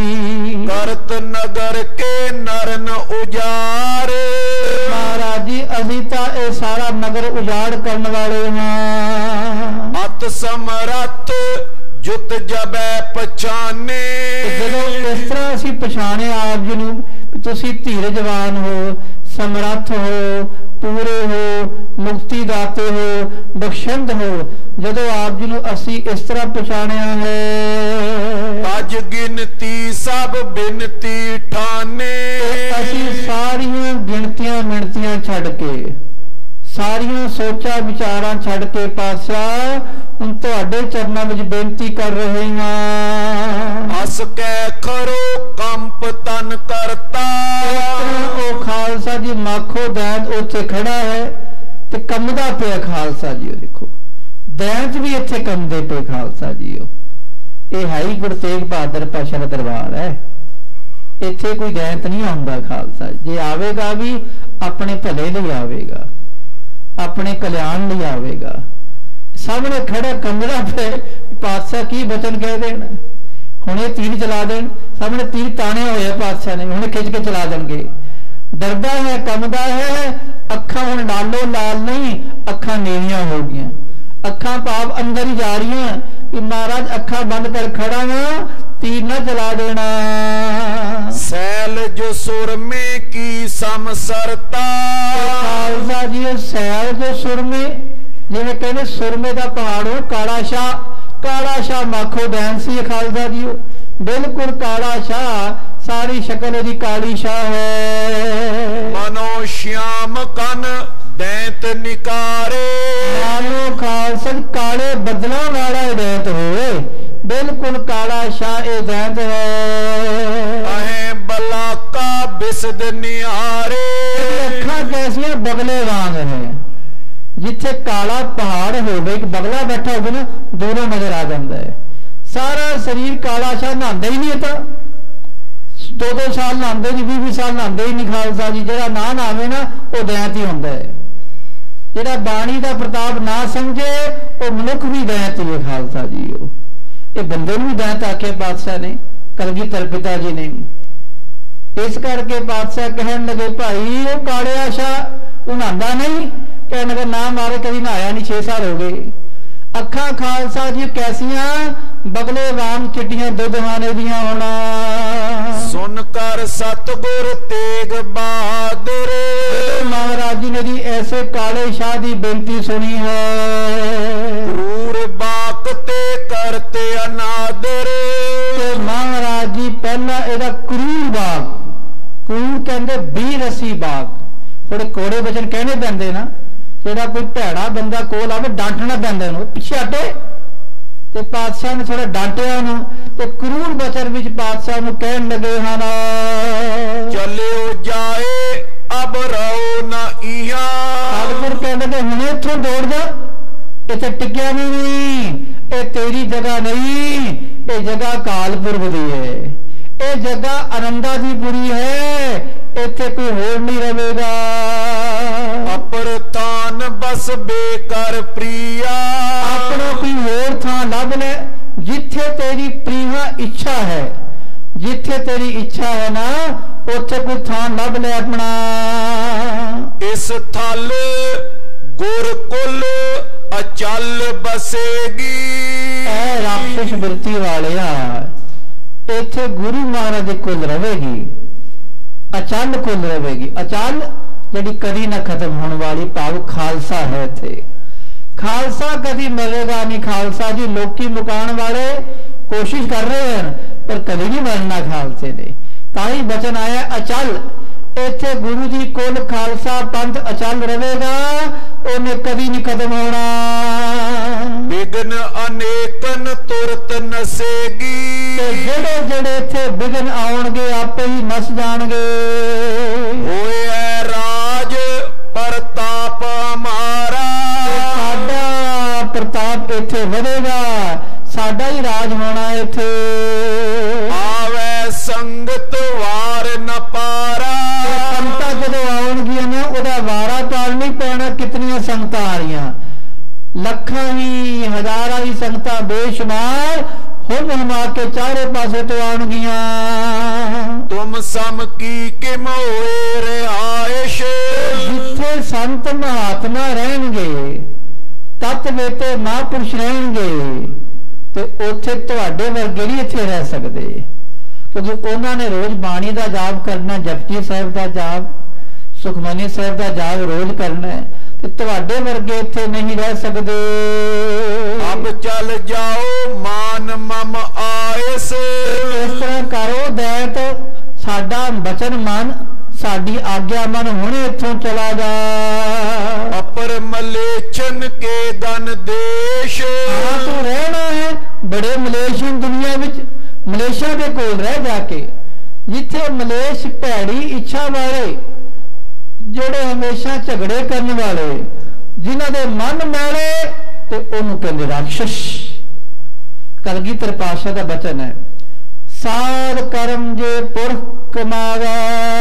करत नगर के नरन उजारे महाराज जी असीं तां ये सारा नगर उजाड़ करने वाले हां अत समरथ जुत जबे पछाने जदों इस तरह असीं पछाणे आप जी नूं तुसीं धीरजवान हो समर्थ हो पूरे हो मुक्ति दाते हो बख्शंद हो जदों आप जी नूं असीं इस तरह पछाणिया है अज गिनती सब बिनती ठाने असीं सारियां गिनतियां मिणतियां छड्ड के सारियां सोचा विचारां छड्ड के पातशाह हुण तुहाडे चरनां विच बेनती कर रहे हां हस कै खरो कंप तन करता ओ खालसा जी माखो दैंत उत्थे खड़ा है ते कंबदा पिया खालसा जी देखो दैंत भी इत्थे कंबदे पे खालसा जी ये है ही गुरु तेग बहादुर पातशाह दा दरबार है इत्थे कोई दैंत नहीं आउंदा खालसा जे आवेगा भी अपने भले लई आवेगा अपने कल्याण लई आवेगा सामने खड़ा कंबदा पे पातशाह की बचन कह देन हुणे तीर चला देन सामने तीर ताने होए पातशाह ने हुणे खिंच के चला देंगे डरदा है कंबदा है अखा हुण लालो लाल नहीं अखा नीवियां हो गई अखा पाप अंदर ही जा रही हैं कि महाराज अखा बंद कर खड़ा ना तीर ना चला देना सैल जो सुर में की समसरता खालसा जी सैल जो सुर में जिवें कहने सुरमे दा पहाड़ हो काला शाह काला शाह माखो दैन सी खालसा जी बिल्कुल काला शाह सारी शक्ल दी काली शाह है मनो श्याम कन दैंत निकारे मानो खालसा काले बदलों वाला दैंत होए बिल्कुल काला शाह ए दैंत है अहे बला का बिसद निहारे अखां कैसियां बगले वांग है जिथे काला पहाड़ होवे एक बगला बैठा होवे ना दोनों नजर आ जाता है सारा शरीर काला शाह नहाते ही नहीं, तो दो दो साल नहाते नहीं, भी भी साल नहाते ही नहीं खालसा जी। जो ना नहावे ना वो दैंत ही होंदा है, जो बाणी का प्रताप ना समझे वो मनुख भी दैंत ही है खालसा जी। ये बंदे भी दैंत आखे पातशाह ने, कलगीधर पिता जी ने। इस करके पातशाह कहन लगे भाई वो कालिया शाह तू नहांदा नहीं, कहने लगा ना मारे कभी नहाया नहीं, छे साल हो गए। अखा खालसा जी कैसियां बगले वांग चिट्टियां दुधहाने दियां होना। सुन कर सतगुर तेग बहादुर, महाराज जी ने जी ऐसे काले शाह की बेनती सुनी है। क्रूर बाक ते करते अनादर, महाराज जी पहला एदा क्रूर बाग, क्रूर कहते बीरसी बाग। थोड़े कोड़े वचन कहने पैंदे ना, जेड़ा कोई भैड़ा बंदा कोल आवे डांटना पैंदा उहनूं, पिछे हटे। ते पातशाह ने थोड़ा डांटिया उन्होंने, ते क्रूर वचन विच पातशाह नूं कहन लगे हन चलियो जाए अब रहो ना इहा। सतगुर कहन लगे हुणे इत्थों दौड़ जा, इत्थे टिकिया नहीं, ये तेरी जगह नहीं, ये जगह कालपुरब दी है, ये जगह आनंदा दी पुरी है, इत्थे कोई होर नहीं रहेगा। अपर तान बस बेकर प्रिया, अपना कोई होर थां लभ ले जिथे तेरी प्रिया इच्छा है, जिथे तेरी इच्छा है ना उत्थे कोई थां लभ ले अपना। इस थल गुरकुल अचल बसेगी। ऐ राक्षस वृत्ति वाले इत्थे गुरु महाराज दे कुल रहेगी, अचल कुल रहेगी। अचल जिहड़ी कदी ना खत्म होने वाली भाव खालसा है। इत्थे खालसा कदी मरेगा नहीं। खालसा जी लोकी मुकाण वाले कोशिश कर रहे हैं पर कभी नहीं मरना खालसे ने। ताई वचन आया अचल, इत्थे गुरु जी कुल खालसा पंथ अचल रहेगा, उन्हें कभी नहीं खत्म होना। विघ्न अनेकन तुरत नसेगी, जेड़े जेड़े इत्थे विघ्न आउणगे आपे ही नस जाणगे। होए है राज प्रताप हमारा, साडा प्रताप इत्थे वधेगा, साडा ही राज होना इत्थे। आवे संगत वार न पारा, संगतां जदों आउणगियां ना उहदा वारा पाल नहीं पैना। कितनियां संगतां आ रहीआं, लखां ही हजारां ही संगतां बेशुमार हुम हुमा के चारे पासे तो आउणगियां। तुम सम की किम होए रिहाइश, जिथे संत महात्मा रहणगे तत वेते महापुरुष रहणगे ते उत्थे तुहाडे वर्गे नहीं इत्थे रह सकदे, क्योंकि उन्होंने रोज बाणी का जाप करना, जपजी साहिब का जाप, सुखमनी साहिब का जाप रोज करना है, ते तुहाडे वर्गे इत्थे नहीं रह सकदे। अब चल जाओ मान मम आयस, इस तरह करो दैत साडा वचन मन, साडी आज्ञा मन, हुणे इत्थों चला जा। अपर मलेच्छन के दन देश, हाँ तू रहना है बड़े मलेशियन दुनिया विच, मलेशिया के कोल रह जाके, जिथे मलेश भैड़ी इच्छा वाले, जोड़े हमेशा झगड़े करने वाले, जिन्हां दे मन मैले, ते उहनूं कहंदे राक्षस। कलगीधर पातशाह दा वचन है, साध कर्म जे पुरख कमावे,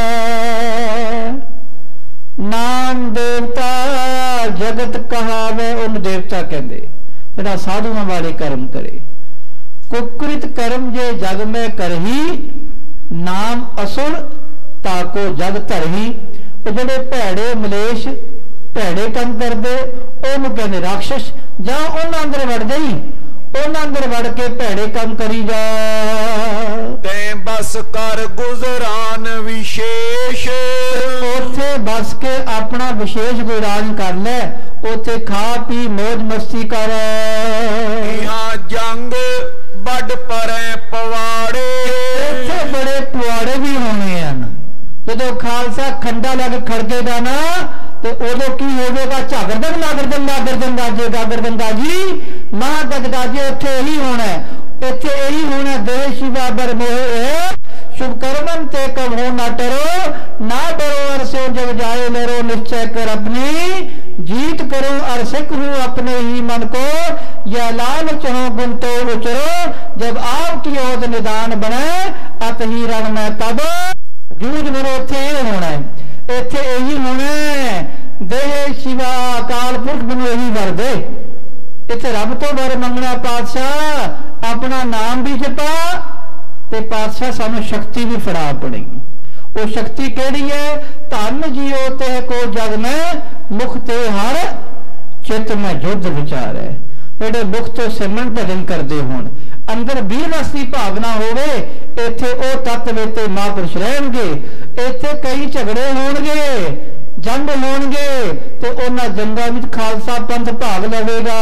नाम देवता जगत कहावे। उन देवता कहंदे जिहड़ा साधुआं वाले कर्म करे। कुकृत कर्म जे जग में करही, नाम असुर ताको जग धरही। वो जिहड़े भैड़े मलेश भैड़े काम करदे उहनूं कहंदे राक्षस। जां उहनां अंदर वड़ जाई, उहनां अंदर वड़ के भैड़े काम करी जा। तैं बस कर गुजरान विशेष, उथे बस के अपना विशेष गुजरान कर ले, उथे खा पी मौज मस्ती कर। यहाँ जंग बड़ परे पवाड़े, इत्थे बड़े पवाड़े भी होने हैं। जो खालसा खंडा लग खड़केगा ना तो उदों की होगा, झागरदन नागरदन नागरदन गाजे गागरदन गाजी महा गजगाजे। उत्थे यही होना है, इत्थे यही होना। देह शिवा बर मोह शुभ कर्मन ते कब हो ना डरो, ना डरो अरसो जब जाए लरो, निश्चय कर अपनी जीत करो और सिख हूँ अपने ही मन को, या लालच हो गुण तो उचरो, जब आपकी ओद निदान बने अत ही रण में तब जूझ मरो। इत्थे यही होना है, इत्थे यही होना है, देह शिवा अकाल पुरख मैनू यही वर दे। इत्थे रब तो वर मंगना पातशाह, अपना नाम भी जपा ते पातशाह सानू शक्ति भी फड़ा अपनी। वो शक्ति केड़ी है? धन जियो ते को जग में, मुख ते हर चित में युद्ध विचार है। जेडे मुख तो सिमरन भजन करते होण, अंदर वीर रस की भावना होवे, इत्थे ओ तत्व ते महापुरुष रहणगे। इत्थे कई झगड़े होणगे, जंग होणगे, ते उन्हां जंगां विच खालसा पंथ भाग लवेगा।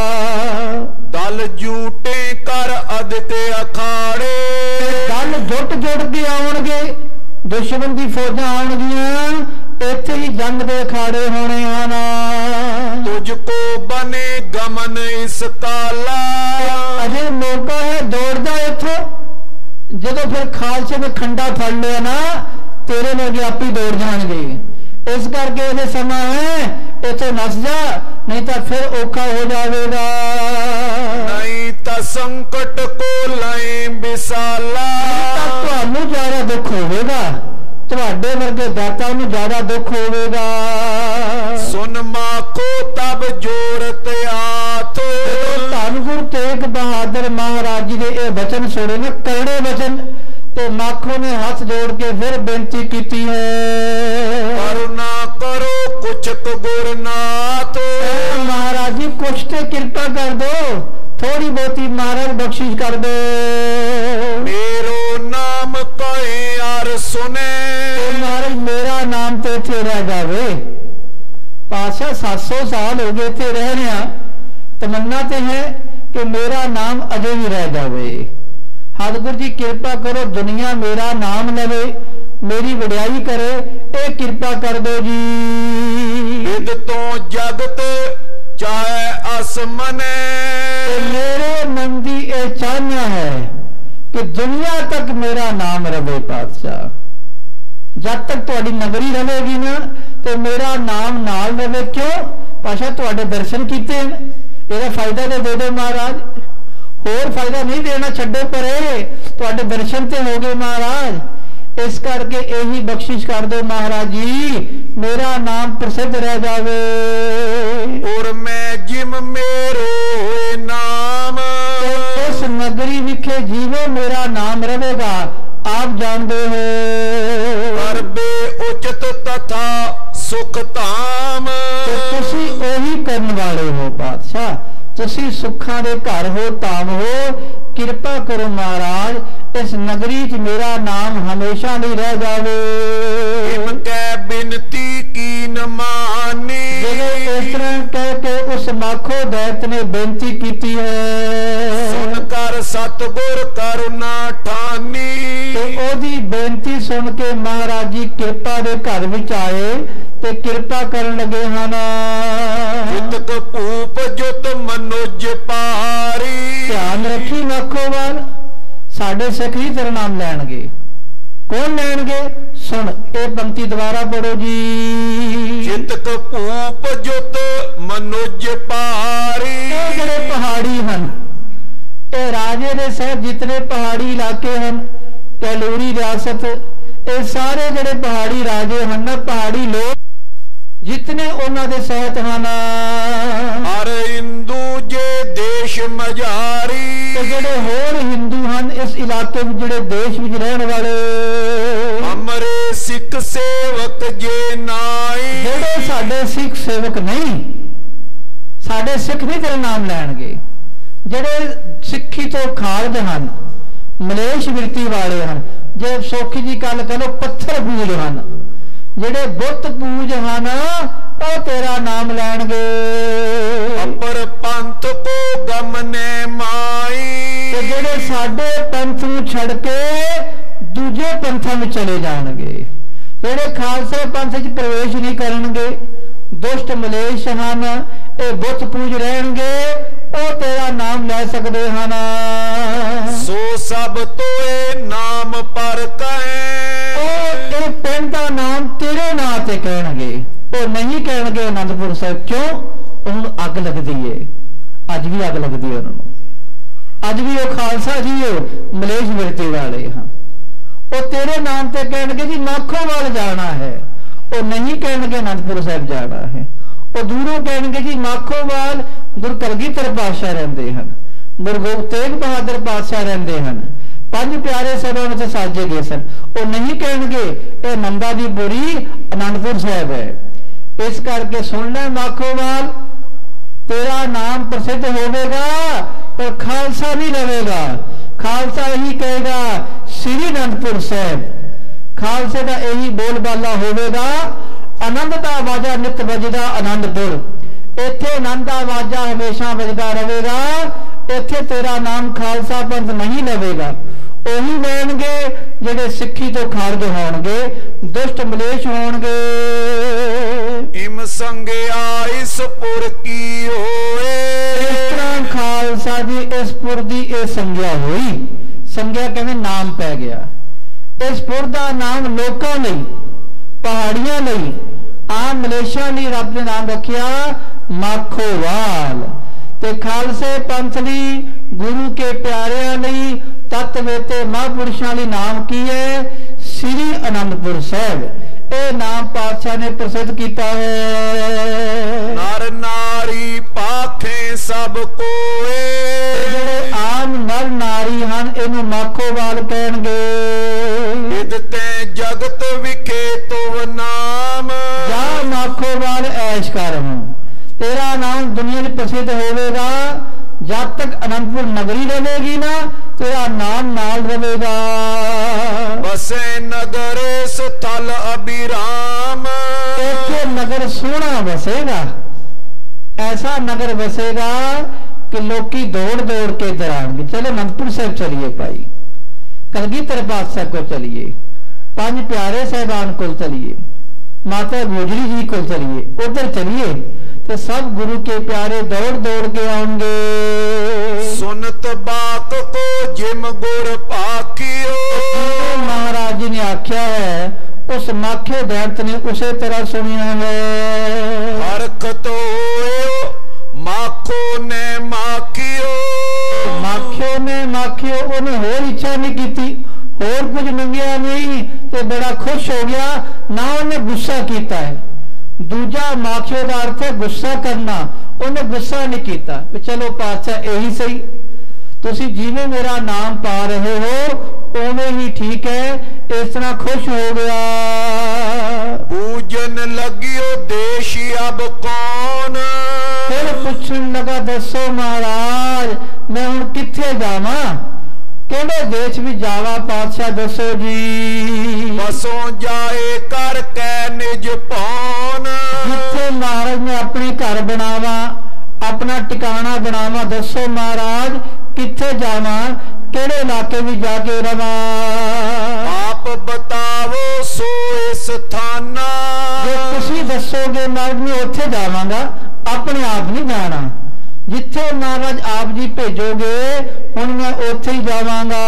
दल झूठे कर अदित अखाड़े, दल जुट जुट के आउणगे, दुश्मन की फौजां आउणगियां, इत्थे ही जंग दे अखाड़े होने हन। तुझको बने गमन इस काला, अजे मौका है दौड़ जा इत्थों। जदों फिर खालसे ने खंडा फड़ लिया ना, तेरे लोग आप ही दौड़ जाएंगे। इस करके ये समा है, इत्थों नस जा, नहीं तो फिर औखा हो जाएगा। नहीं तो संकट को लाए विसाला, तुहानू ज्यादा दुख होगा, तुहाडे वर्गे दाता नूं ज्यादा दुख होगा। सुन माखो तब जोरत आथ, धन गुरु तेग बहादुर महाराज जी के ये वचन सुने ना, करड़े वचन, तो माखो ने हाथ जोड़ के फिर बेनती की है, करुणा करो कुछ गुरनाथ। महाराज जी कुछ तो कृपा कर दो, थोड़ी बहुती महाराज बख्शिश कर दो। मेरो नाम कहे यार सुने, तो महाराज मेरा नाम तो इत्थे रह जावे। पातशाह सात सौ साल हो गए इत्थे रह रहे, तमन्ना तो है कि मेरा नाम अजे भी रह जावे। सतगुरु जी कृपा करो, दुनिया मेरा नाम लवे, मेरी वड्याई करे, ए कृपा कर दो जी। विद तो जगत चाहे आसमने, तो मेरे मन की यह चाहना है कि दुनिया तक मेरा नाम रवे पातशाह। जब तक तुहाडी नगरी रहेगी ना, तो मेरा नाम नाल रवे। क्यों पातशाह? तुहाडे दर्शन कीते, ਇਹਦਾ फायदा तो दे दो महाराज, होर फायदा नहीं देना, छड्डो परे, तुहाडे दर्शन ते हो गए महाराज। इस करके यही बख्शिश कर दो महाराज जी, मेरा नाम प्रसिद्ध रह जावे। और मैं जिम मेरो नाम, उस नगरी विखे जीवो मेरा नाम रहेगा, आप जानते हो। करबे उचित तथा सुख धाम, तो तुसी ओही करने वाले हो पातशाह, तुसी सुखा दे घर हो, धाम हो। कृपा करो महाराज, इस नगरी च मेरा नाम हमेशा नहीं रह जावे। इनके बिनती की न मानी, इस तरह कह के उस माखो दैत ने बेनती की है। सुनकर सतगुर करुणा ठानी, ते ओदी बेनती सुन के महाराज जी कृपा दे घर विच आए ते कृपा करन लगे हन। जितक भूप जुत मनुज पारी, ध्यान रखी माखोवाल, साडे सिख ही तेरा नाम लैणगे। कौन लैणगे? सुन ये पंक्ति दोबारा पढ़ो जी। जितक भूप जुत मनुज पारी, जेड़े पहाड़ी हन, ये राजे दे साहब जितने पहाड़ी इलाके हैं, कैलूरी रियासत, ये सारे जेड़े पहाड़ी राजे हैं, पहाड़ी लोग जितने उन्हां दे सहत हन। हर हिंदू जे देश मजारी, जेड़े होर हिंदू हैं इस इलाके में, जेड़े देश में रहने वाले, हमरे सिख सेवक जे नाई, जेड़े साडे सिख सेवक नहीं, साडे सिख नहीं तेरा नाम लैणगे। जेड़े सिक्खी तो खालद हैं, मलेश विरती वाले हैं, जे सौखी जी गल करो पत्थर पूज हैं, जेड़े बुत पूज हैं, वो तेरा नाम लैणगे। अपर पंथ को गमने माई, ते जेड़े साडे पंथ नूं छड़ के दूजे पंथां में चले जाणगे, जेड़े खालसा पंथ च प्रवेश नहीं करनगे, दुष्ट मलेश हैं, ये बुत पूज रहणगे, वो तेरा नाम लै सकते हैं। सो सब तोए नाम पर कहे, पिंड का नाम तेरे नां ते कहणगे, ਉਹ ਨਹੀਂ ਕਹਿਣਗੇ ਆਨੰਦਪੁਰ ਸਾਹਿਬ। ਕਿਉਂ? ਉਹਨਾਂ ਨੂੰ ਅੱਗ ਲੱਗਦੀ ਏ, ਅੱਜ ਵੀ ਅੱਗ ਲੱਗਦੀ ਹੈ ਉਹਨਾਂ ਨੂੰ। ਅੱਜ ਵੀ ਉਹ ਖਾਲਸਾ ਜੀ ਉਹ ਮਲੇਸ਼ ਵਿਰਤੇ ਵਾਲੇ ਹਾਂ, ਉਹ ਤੇਰੇ ਨਾਮ ਤੇ ਕਹਿਣਗੇ ਜੀ ਮਾਖੋਵਾਲ ਜਾਣਾ ਹੈ, ਉਹ ਨਹੀਂ ਕਹਿਣਗੇ ਆਨੰਦਪੁਰ ਸਾਹਿਬ ਜਾਣਾ ਹੈ। ਉਹ ਦੂਰੋਂ ਕਹਿਣਗੇ ਜੀ ਮਾਖੋਵਾਲ ਗੁਰੂ ਕਲਗੀਧਰ ਪਾਤਸ਼ਾਹ ਰਹਿੰਦੇ ਹਨ, ਗੁਰੂ ਗੋਬਿੰਦ ਤੇਗ ਬਹਾਦਰ ਪਾਤਸ਼ਾਹ ਰਹਿੰਦੇ ਹਨ, ਪੰਜ ਪਿਆਰੇ ਸਾਹਿਬਾਂ ਵਿੱਚ ਸਾਜੇ ਗਏ ਸਨ। ਉਹ ਨਹੀਂ ਕਹਿਣਗੇ ਇਹ ਨੰਦਾ ਦੀ ਬੁਰੀ ਆਨੰਦਪੁਰ ਸਾਹਿਬ ਹੈ। ਇਸ ਕਰਕੇ ਸੁਣ ਲੈ ਮਾਖੋਵਾਲ, ਤੇਰਾ ਨਾਮ ਪ੍ਰਸਿੱਧ ਹੋਵੇਗਾ ਪਰ ਖਾਲਸਾ ਨਹੀਂ ਲਵੇਗਾ। ਖਾਲਸਾ ਇਹੀ ਕਹੇਗਾ ਸ੍ਰੀ ਅਨੰਦਪੁਰ ਸਾਹਿਬ। ਖਾਲਸੇ ਦਾ ਇਹੀ ਬੋਲਬਾਲਾ ਹੋਵੇਗਾ, ਆਨੰਦ ਦਾ ਵਾਜਾ ਨਿਤ ਵੱਜਦਾ ਆਨੰਦਪੁਰ। ਇੱਥੇ ਆਨੰਦ ਦਾ ਵਾਜਾ ਹਮੇਸ਼ਾ ਵੱਜਦਾ ਰਹੇਗਾ, ਇੱਥੇ ਤੇਰਾ ਨਾਮ ਖਾਲਸਾ ਪੰਥ ਨਹੀਂ ਲਵੇਗਾ। ਉਹੀ ਲੈਣਗੇ ਜਿਹੜੇ ਸਿੱਖੀ ਤੋਂ ਖਾਰਜ ਹੋਣਗੇ, ਦੁਸ਼ਟ ਮਲੇਸ਼ ਹੋਣਗੇ। ਇਮ ਸੰਗਿਆ ਇਸ ਪੁਰ ਕੀ ਹੋਏ। ਇਸ ਤਰ੍ਹਾਂ ਖਾਲਸਾ ਜੀ ਇਸ ਪੁਰ ਦੀ ਇਹ ਸੰਗਿਆ ਹੋਈ। ਸੰਗਿਆ ਕਹਿੰਦੇ ਨਾਮ ਪੈ ਗਿਆ। ਇਸ ਪੁਰ ਦਾ ਨਾਮ ਲੋਕਾਂ ਲਈ, ਪਹਾੜੀਆਂ ਲਈ, ਆਮ ਮਲੇਸ਼ੀਆ ਲਈ ਰੱਬ ਨੇ ਨਾਮ ਰੱਖਿਆ ਮਾਖੋਵਾਲ। ਤੇ ਖਾਲਸੇ ਪੰਥ ਲਈ, ਗੁਰੂ ਕੇ ਪਿਆਰਿਆਂ ਲਈ, ਤਤ ਵੇਤੇ ਮਹਾਂਪੁਰਸ਼ਾਂ ਲਈ ਨਾਮ ਕੀ ਹੈ? ਸ੍ਰੀ ਅਨੰਦਪੁਰ ਸਾਹਿਬ। ਇਹ ਨਾਮ ਪਾਤਸ਼ਾਹ ਨੇ ਪ੍ਰਸਿੱਧ ਕੀਤਾ ਹੈ। ਨਰ ਨਾਰੀ ਪਾਖੇ ਸਭ ਕੋਏ। ਜਿਹੜੇ ਆਮ ਨਰ ਨਾਰੀ ਹਨ ਇਹਨੂੰ ਮਾਖੋਵਾਲ ਕਹਿਣਗੇ। ਇਦ ਤੇ ਜਗਤ ਵਿਖੇ ਤੁਵ ਨਾਮ। ਜਾ ਮਾਖੋਵਾਲ ਐਸ਼ ਕਰ, ਤੇਰਾ ਨਾਮ ਦੁਨੀਆ ਵਿੱਚ ਪ੍ਰਸਿੱਧ ਹੋਵੇਗਾ। ਜਦ ਤੱਕ ਅਨੰਦਪੁਰ ਨਗਰੀ ਰਹੇਗੀ ਨਾ, ਤੇਰਾ ਨਾਮ ਨਾਲ ਰਹੇਗਾ। ਬਸੇ ਨਗਰ ਸਥਲ ਅਬਿਰਾਮ। ਇੱਥੇ ਨਗਰ ਸੋਹਣਾ ਵਸੇਗਾ, ਐਸਾ ਨਗਰ ਵਸੇਗਾ ਕਿ ਲੋਕੀ ਦੌੜ ਦੌੜ ਕੇ ਇੱਧਰ ਆਉਣਗੇ। ਚਲੋ ਅਨੰਦਪੁਰ ਸਾਹਿਬ ਚਲੀਏ ਭਾਈ, ਕਲਗੀਧਰ ਪਾਤਸ਼ਾਹ को चलिए, ਪੰਜ ਪਿਆਰੇ ਸਾਹਿਬਾਨ ਕੋਲ ਚਲੀਏ, माता गुजरी जी को चलिए, उधर चलिए तो सब गुरु के प्यारे दौड़ दौड़ के आएंगे। सुनत बात को जिम गुर पाखियो। महाराज जी ने आख्या है उस माखे दैत ने उसे तरह सुनिया है। हरख तो माखो ने माखियो। माखियो ने माखियो उन्हें होर इच्छा नहीं की, होर कुछ मंगिया नहीं तो बड़ा खुश हो गया ना, उन्हें गुस्सा किया है। दूजा माखियो का अर्थ है गुस्सा करना, उन्हें गुस्सा नहीं किया। चलो पातशाह यही सही, तुसी जिवें मेरा नाम पा रहे हो उवें ही ठीक है। इस तरह खुश हो गया। पूजन लगियो देश अब कौन। फिर पूछन लगा दसो महाराज मैं हुण किथे जावा, केड़े देश भी जावा पातशाह दसो जी। बसों जाए कर कै निज पौन। जिथे महाराज ने अपने घर बनावा, अपना टिकाणा बनावा, दसो महाराज किथे जावा, केड़े इलाके भी जाके रवा। आप बतावो सो स्थाना। जे तुसी दसोगे महाराज मैं उत्थे जावांगा, अपने आप नहीं जाना। जिथे महाराज आप जी भेजोगे हुण मैं उत्थे ही जावांगा।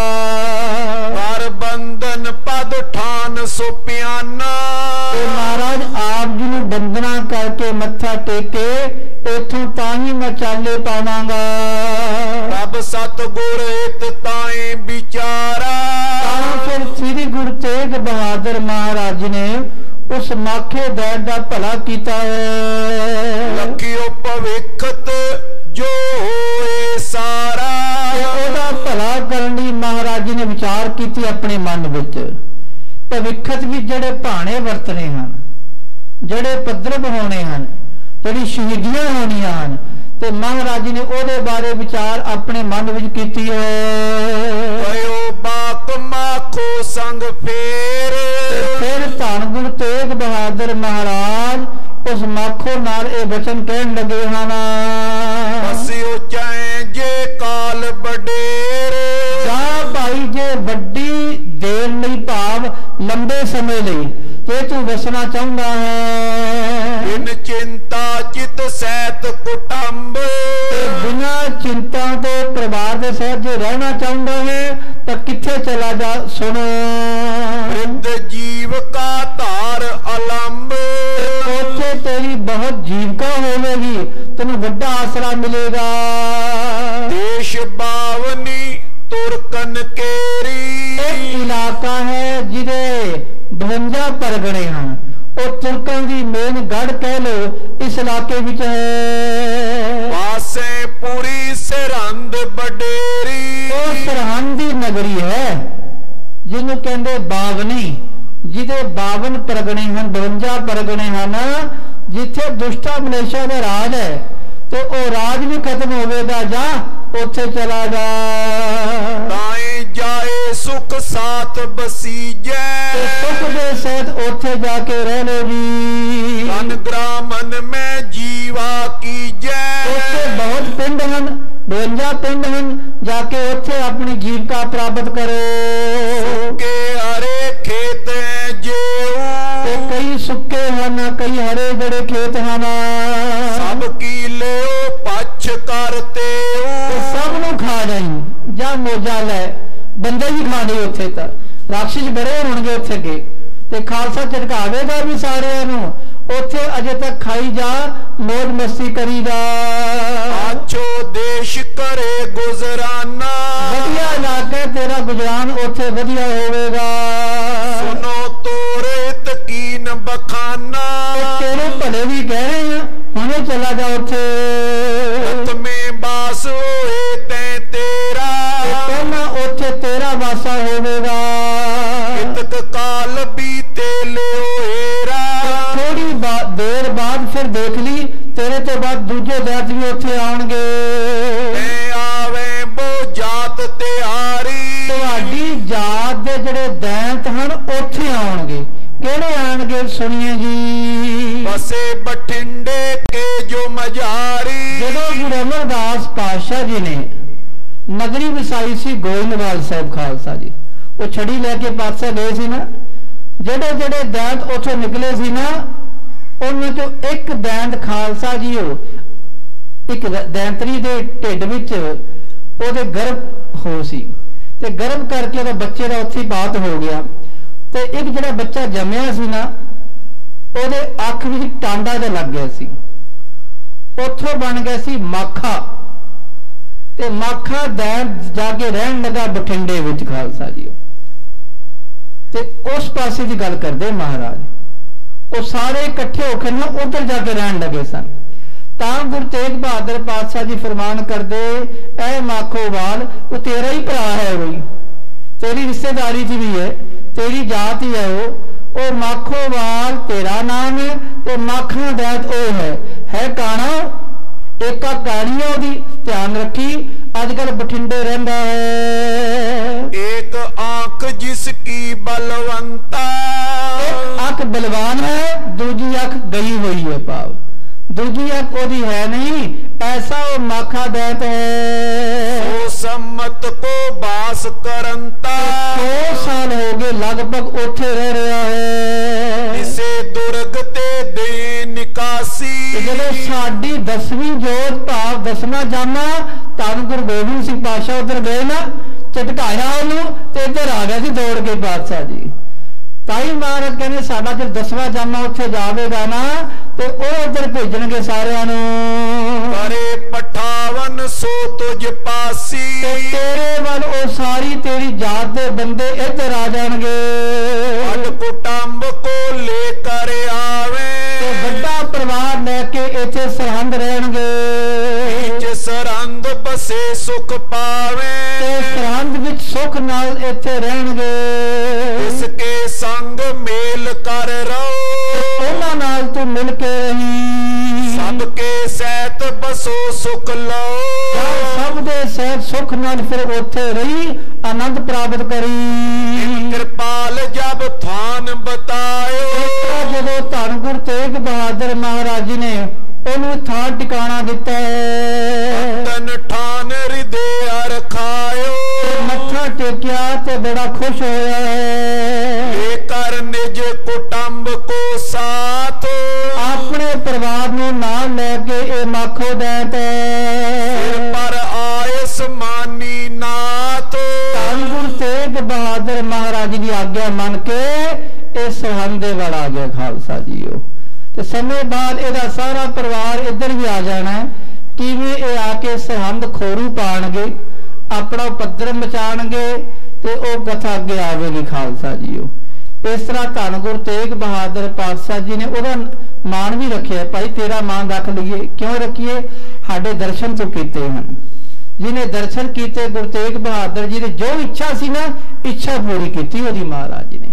कर बंधन पद ठान सो प्याना। महाराज आप जी ने बंदना करके मत्था टेके इथों ताही मैं चाले पावांगा। तब सतगुर हित ताई विचारा। फिर श्री गुरु तेग बहादुर महाराज ने उस माखे दैत दा भला कीता है। लखियो भविखत जो होए सारा। ओदा भला करन लई महाराज जी ने विचार कीती अपने मन विच। भविखत भी जड़े भाणे वरतने हैं, जड़े पद्रब होने हैं, जड़ी शहीदियां होनियां हैं, ते महाराज जी ने ओदे बारे विचार अपने मन विच कीती है। भयो बाक माखो संग फेर। फिर धन गुरु तेग बहादुर महाराज उस माखो नाल ए वचन कहन लगे हन। बसियो चाहे जे काल बडेर। जा भाई जे वड्डी देर लई भाव लंबे समय लई जे तू वसना चाहुंदा है। बिन चिंता चित सैत कुटुंब। बिना चिंता तो परिवार के साथ जो रहना चाहुंदा है तो किथे चला जा सुनो। वृद्ध जीव का तार अलंब। उथे बदला मिलेगा। देश बावनी तुर्कन केरी, एक इलाका है जिदे बवंजा परगणे हैं, और तुर्कों की मेन गढ़ कह लो इस इलाके विच है। पासे पूरी सरहंद बडेरी, वो सरहंद दी नगरी है जिन्हों कहते बावनी, जिदे बावन परगणे हैं, बवंजा परगणे हैं, जिथे दुष्टा मलेशिया का राज है, तो वह राज भी खत्म होगा, जा उथे चला जा। ताए जाए सुख साथ बसीजे, सुख दे सहित उथे जाके रह लो जी। तन ग्रामन में जीवा कीजे, उथे बहुत पिंड हैं, बवंजा पिंड हैं, जाके उथे अपनी जीविका प्राप्त करो। के हरे खेत जेऊ, कई सुके हैं, कई हरे जड़े खेत हैं, सब कीले पछ करते सब नू खा जाई, जा मोजा लै, बंदे भी खाने उत्थे, तक राक्षस बड़े होणगे उत्थे के, ते खालसा झटकावेगा भी सारिਆਂ ਨੂੰ, ਉੱਥੇ अजे तक खाई जा, मौज मस्ती करी जा। आछो देश करे गुजराना, वधिया इलाका तेरा गुजरान उत्थे वधिया होवेगा। सुनो तोरे तकीन बखाना, तेरे भले भी कह रहे हैं, हुणे चला जा उत्थे। में बास होए ते तेरा, पहला उत्थे तेरा वासा होवेगा। इतक काल बीते ले हेरा, थोड़ी देर बाद फिर देख ली, तेरे तो बाद दूजे दैत भी उत्थे आउणगे। आवे बो जात त्यारी, तुहाडी जात दे जिहड़े दैत हन उत्थे आउणगे। किहड़े आउणगे सुनिए जी। बसे बठिंडे के जो मजारी, जदों गुरु अमरदास पातशाह जी ने नगरी वसाई सी गोइंदवाल साहिब खालसा जी, वो छड़ी लैके पातशाह गए सी ना, जेड़े जेड़े दैंत उथों निकले सी ना, उन्हें तो एक दैंत खालसा जी हो, एक दैंतरी दे ढिड विच ओहदे गर्भ हो सी, ते गर्भ करके ओहदा बच्चे दा उत्थे बात हो गया, ते एक जिहड़ा बच्चा जम्मिया सी ना, ओहदे अख विच टांडा जिहा लग गया सी, उथों बन गया सी माखा, ते माखा दैंत जाके रहन लगा बठिंडे विच खालसा जी। ते उस पासे की गल करते महाराज, वो सारे इकट्ठे होकर ना उधर जाके रहन लगे सन। तां गुरु तेग बहादुर पातशाह जी फरमान करते, ऐ माखोवाल, वो तेरा ही भरा है, कोई तेरी रिश्तेदारी च भी है, तेरी जात ही है, वो ओ माखोवाल तेरा नाम है, ते माखा दैत ओ है, है काना एक कहानी है ओदी, ध्यान रखी, अजकल बठिंडे रहंदा है। एक आंख जिसकी बलवंता, एक अख बलवान है, दूजी अख गई हुई है, पाव दूजी अख ओदी है नहीं, ऐसा वो माखा दैत है। सो सम्मत को बास करंता, सौ साल हो गए लगभग उथे रह रहा है। इसे दुर्ग ते दे निकासी, जदों साडी दसवीं जोत भाव दसवां जामा धन गुरु गोबिंद सिंह पातशाह उधर गए ना, झटकाया उन्होंने ते इधर आ गया सी दौड़ के पातशाह जी। ताई महाराज कहने साडा जब दसवां जामा उत्थे जावेगा ना, तो वो उधर भेजणगे सारिਆਂ ਨੂੰ। करे पठावन सो तुझ पासी, तेरे वाल ओ सारी तेरी जात दे बंदे इधर आ जाणगे। अड कुटुंब को लेकर आवे, ते बड़ा परिवार लेके इथे सरहंद रहणगे। सरहंद बसे सुख पावे, ते सरहंद विच सुख नाल इथे रहणगे। इसके संग मेल कर रहो, उन्हां नाल तू मिल के रही। सबके सैत बसो सुख लो, सब दे सैत सुख नाल फिर उथे रही, आनंद प्राप्त करी। कृपाल जब थान बतायो, जदों धन गुरु तेग बहादुर महाराज जी ने उन्होंने थान टिकाणा दिता है, तन ठान हृदय रखायो, मत्था टेकिया ते बड़ा खुश होया है। लेकर निज कुटुंब को साथ, अपने परिवार नूं नाल लेके ए माखो दैत है। पर आयस मानी नाथ, धन गुरु तेग बहादुर महाराज की आज्ञा मन के इस सरहंदे वाल आ गया खालसा जी। वो ते समय बाद इहदा सारा परिवार इधर भी आ जाना है, ਕਿਵੇਂ ਇਹ ਆ ਕੇ ਸਰਹੰਦ ਖੋਰੂ ਪਾਣਗੇ, ਆਪਣਾ ਉਪਦਰ ਮਚਾਣਗੇ ਤੇ ਉਹ ਕਥਾ ਅੱਗੇ ਆਵੇਗੀ ਖਾਲਸਾ ਜੀਓ। ਇਸ ਤਰ੍ਹਾਂ ਧੰਨ ਗੁਰੂ ਤੇਗ ਬਹਾਦਰ ਪਾਤਸ਼ਾਹ ਜੀ ਨੇ ਉਹਦਾ ਮਾਣ ਵੀ ਰੱਖਿਆ। ਭਾਈ ਤੇਰਾ ਮਾਣ ਰੱਖ ਲਈਏ। ਕਿਉਂ ਰੱਖੀਏ? ਸਾਡੇ ਦਰਸ਼ਨ ਤੋਂ ਕੀਤੇ ਹਨ। ਜਿਹਨੇ ਦਰਸ਼ਨ ਕੀਤੇ ਗੁਰੂ ਤੇਗ ਬਹਾਦਰ ਜੀ ਦੀ ਜੋ ਇੱਛਾ ਸੀ ਨਾ, ਇੱਛਾ ਪੂਰੀ ਕੀਤੀ ਉਹਦੀ ਮਹਾਰਾਜ ਜੀ ਨੇ।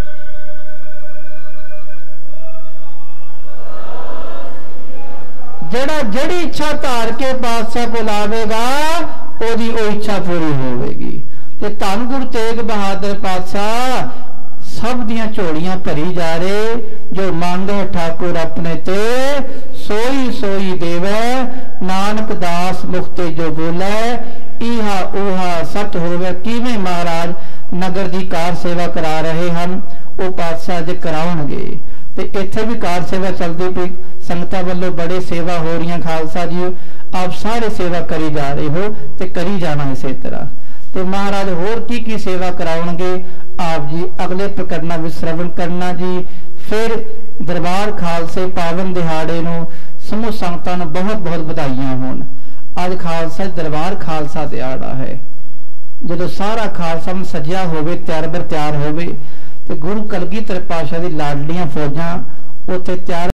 ਜਿਹੜਾ ਜਿਹੜੀ ਇੱਛਾ ਧਾਰ ਕੇ ਪਾਤਸ਼ਾਹ ਕੋਲ ਆਵੇਗਾ ਉਹਦੀ ਉਹ ਇੱਛਾ ਪੂਰੀ ਹੋਵੇਗੀ। ਤੇ ਧੰਨ ਗੁਰੂ ਤੇਗ ਬਹਾਦਰ ਪਾਤਸ਼ਾਹ ਸਭ ਦੀਆਂ ਝੋਲੀਆਂ ਭਰੀ ਜਾ ਰਹੇ। ਜੋ ਮੰਗੇ ਠਾकुर अपने ते सोई सोई देवै, नानक दास मुखते जो बोलै, इहा उहा सत होवे। किवें महाराज नगर दी कार सेवा करा रहे हैं, वो पातशाह जे कराउणगे। ते इत्थे भी कार सेवा चलदी पई, संगतां वल्लों बड़े सेवा हो रही। खालसा जी आप सारे सेवा करी जा रहे हो ते करी जाना इसे तरह। ਤੇ ਮਹਾਰਾਜ ਹੋਰ ਕੀ ਕੀ ਸੇਵਾ ਕਰਾਉਣਗੇ ਆਪ ਜੀ ਅਗਲੇ ਪ੍ਰਕਰਨਾਂ ਵਿੱਚ ਸ਼ਰਵਣ ਕਰਨਾ ਜੀ। ਫਿਰ ਦਰਬਾਰ ਖਾਲਸੇ ਪਾਵਨ ਦਿਹਾੜੇ ਨੂੰ ਸਮੂਹ ਸੰਗਤਾਂ ਨੂੰ ਬਹੁਤ ਬਹੁਤ ਵਧਾਈਆਂ ਹੋਣ। ਅੱਜ ਖਾਲਸਾ ਦਰਬਾਰ ਖਾਲਸਾ ਦਿਹਾੜਾ ਹੈ। ਜਦੋਂ ਸਾਰਾ ਖਾਲਸਾ ਸਜਿਆ ਹੋਵੇ, ਤਿਆਰ ਬਰ ਤਿਆਰ ਹੋਵੇ ਤੇ ਗੁਰੂ ਕਲਗੀਧਰ ਪਾਤਸ਼ਾਹ ਦੀ ਲਾਡਲੀਆਂ ਫੌਜਾਂ ਉੱਥੇ ਤਿਆਰ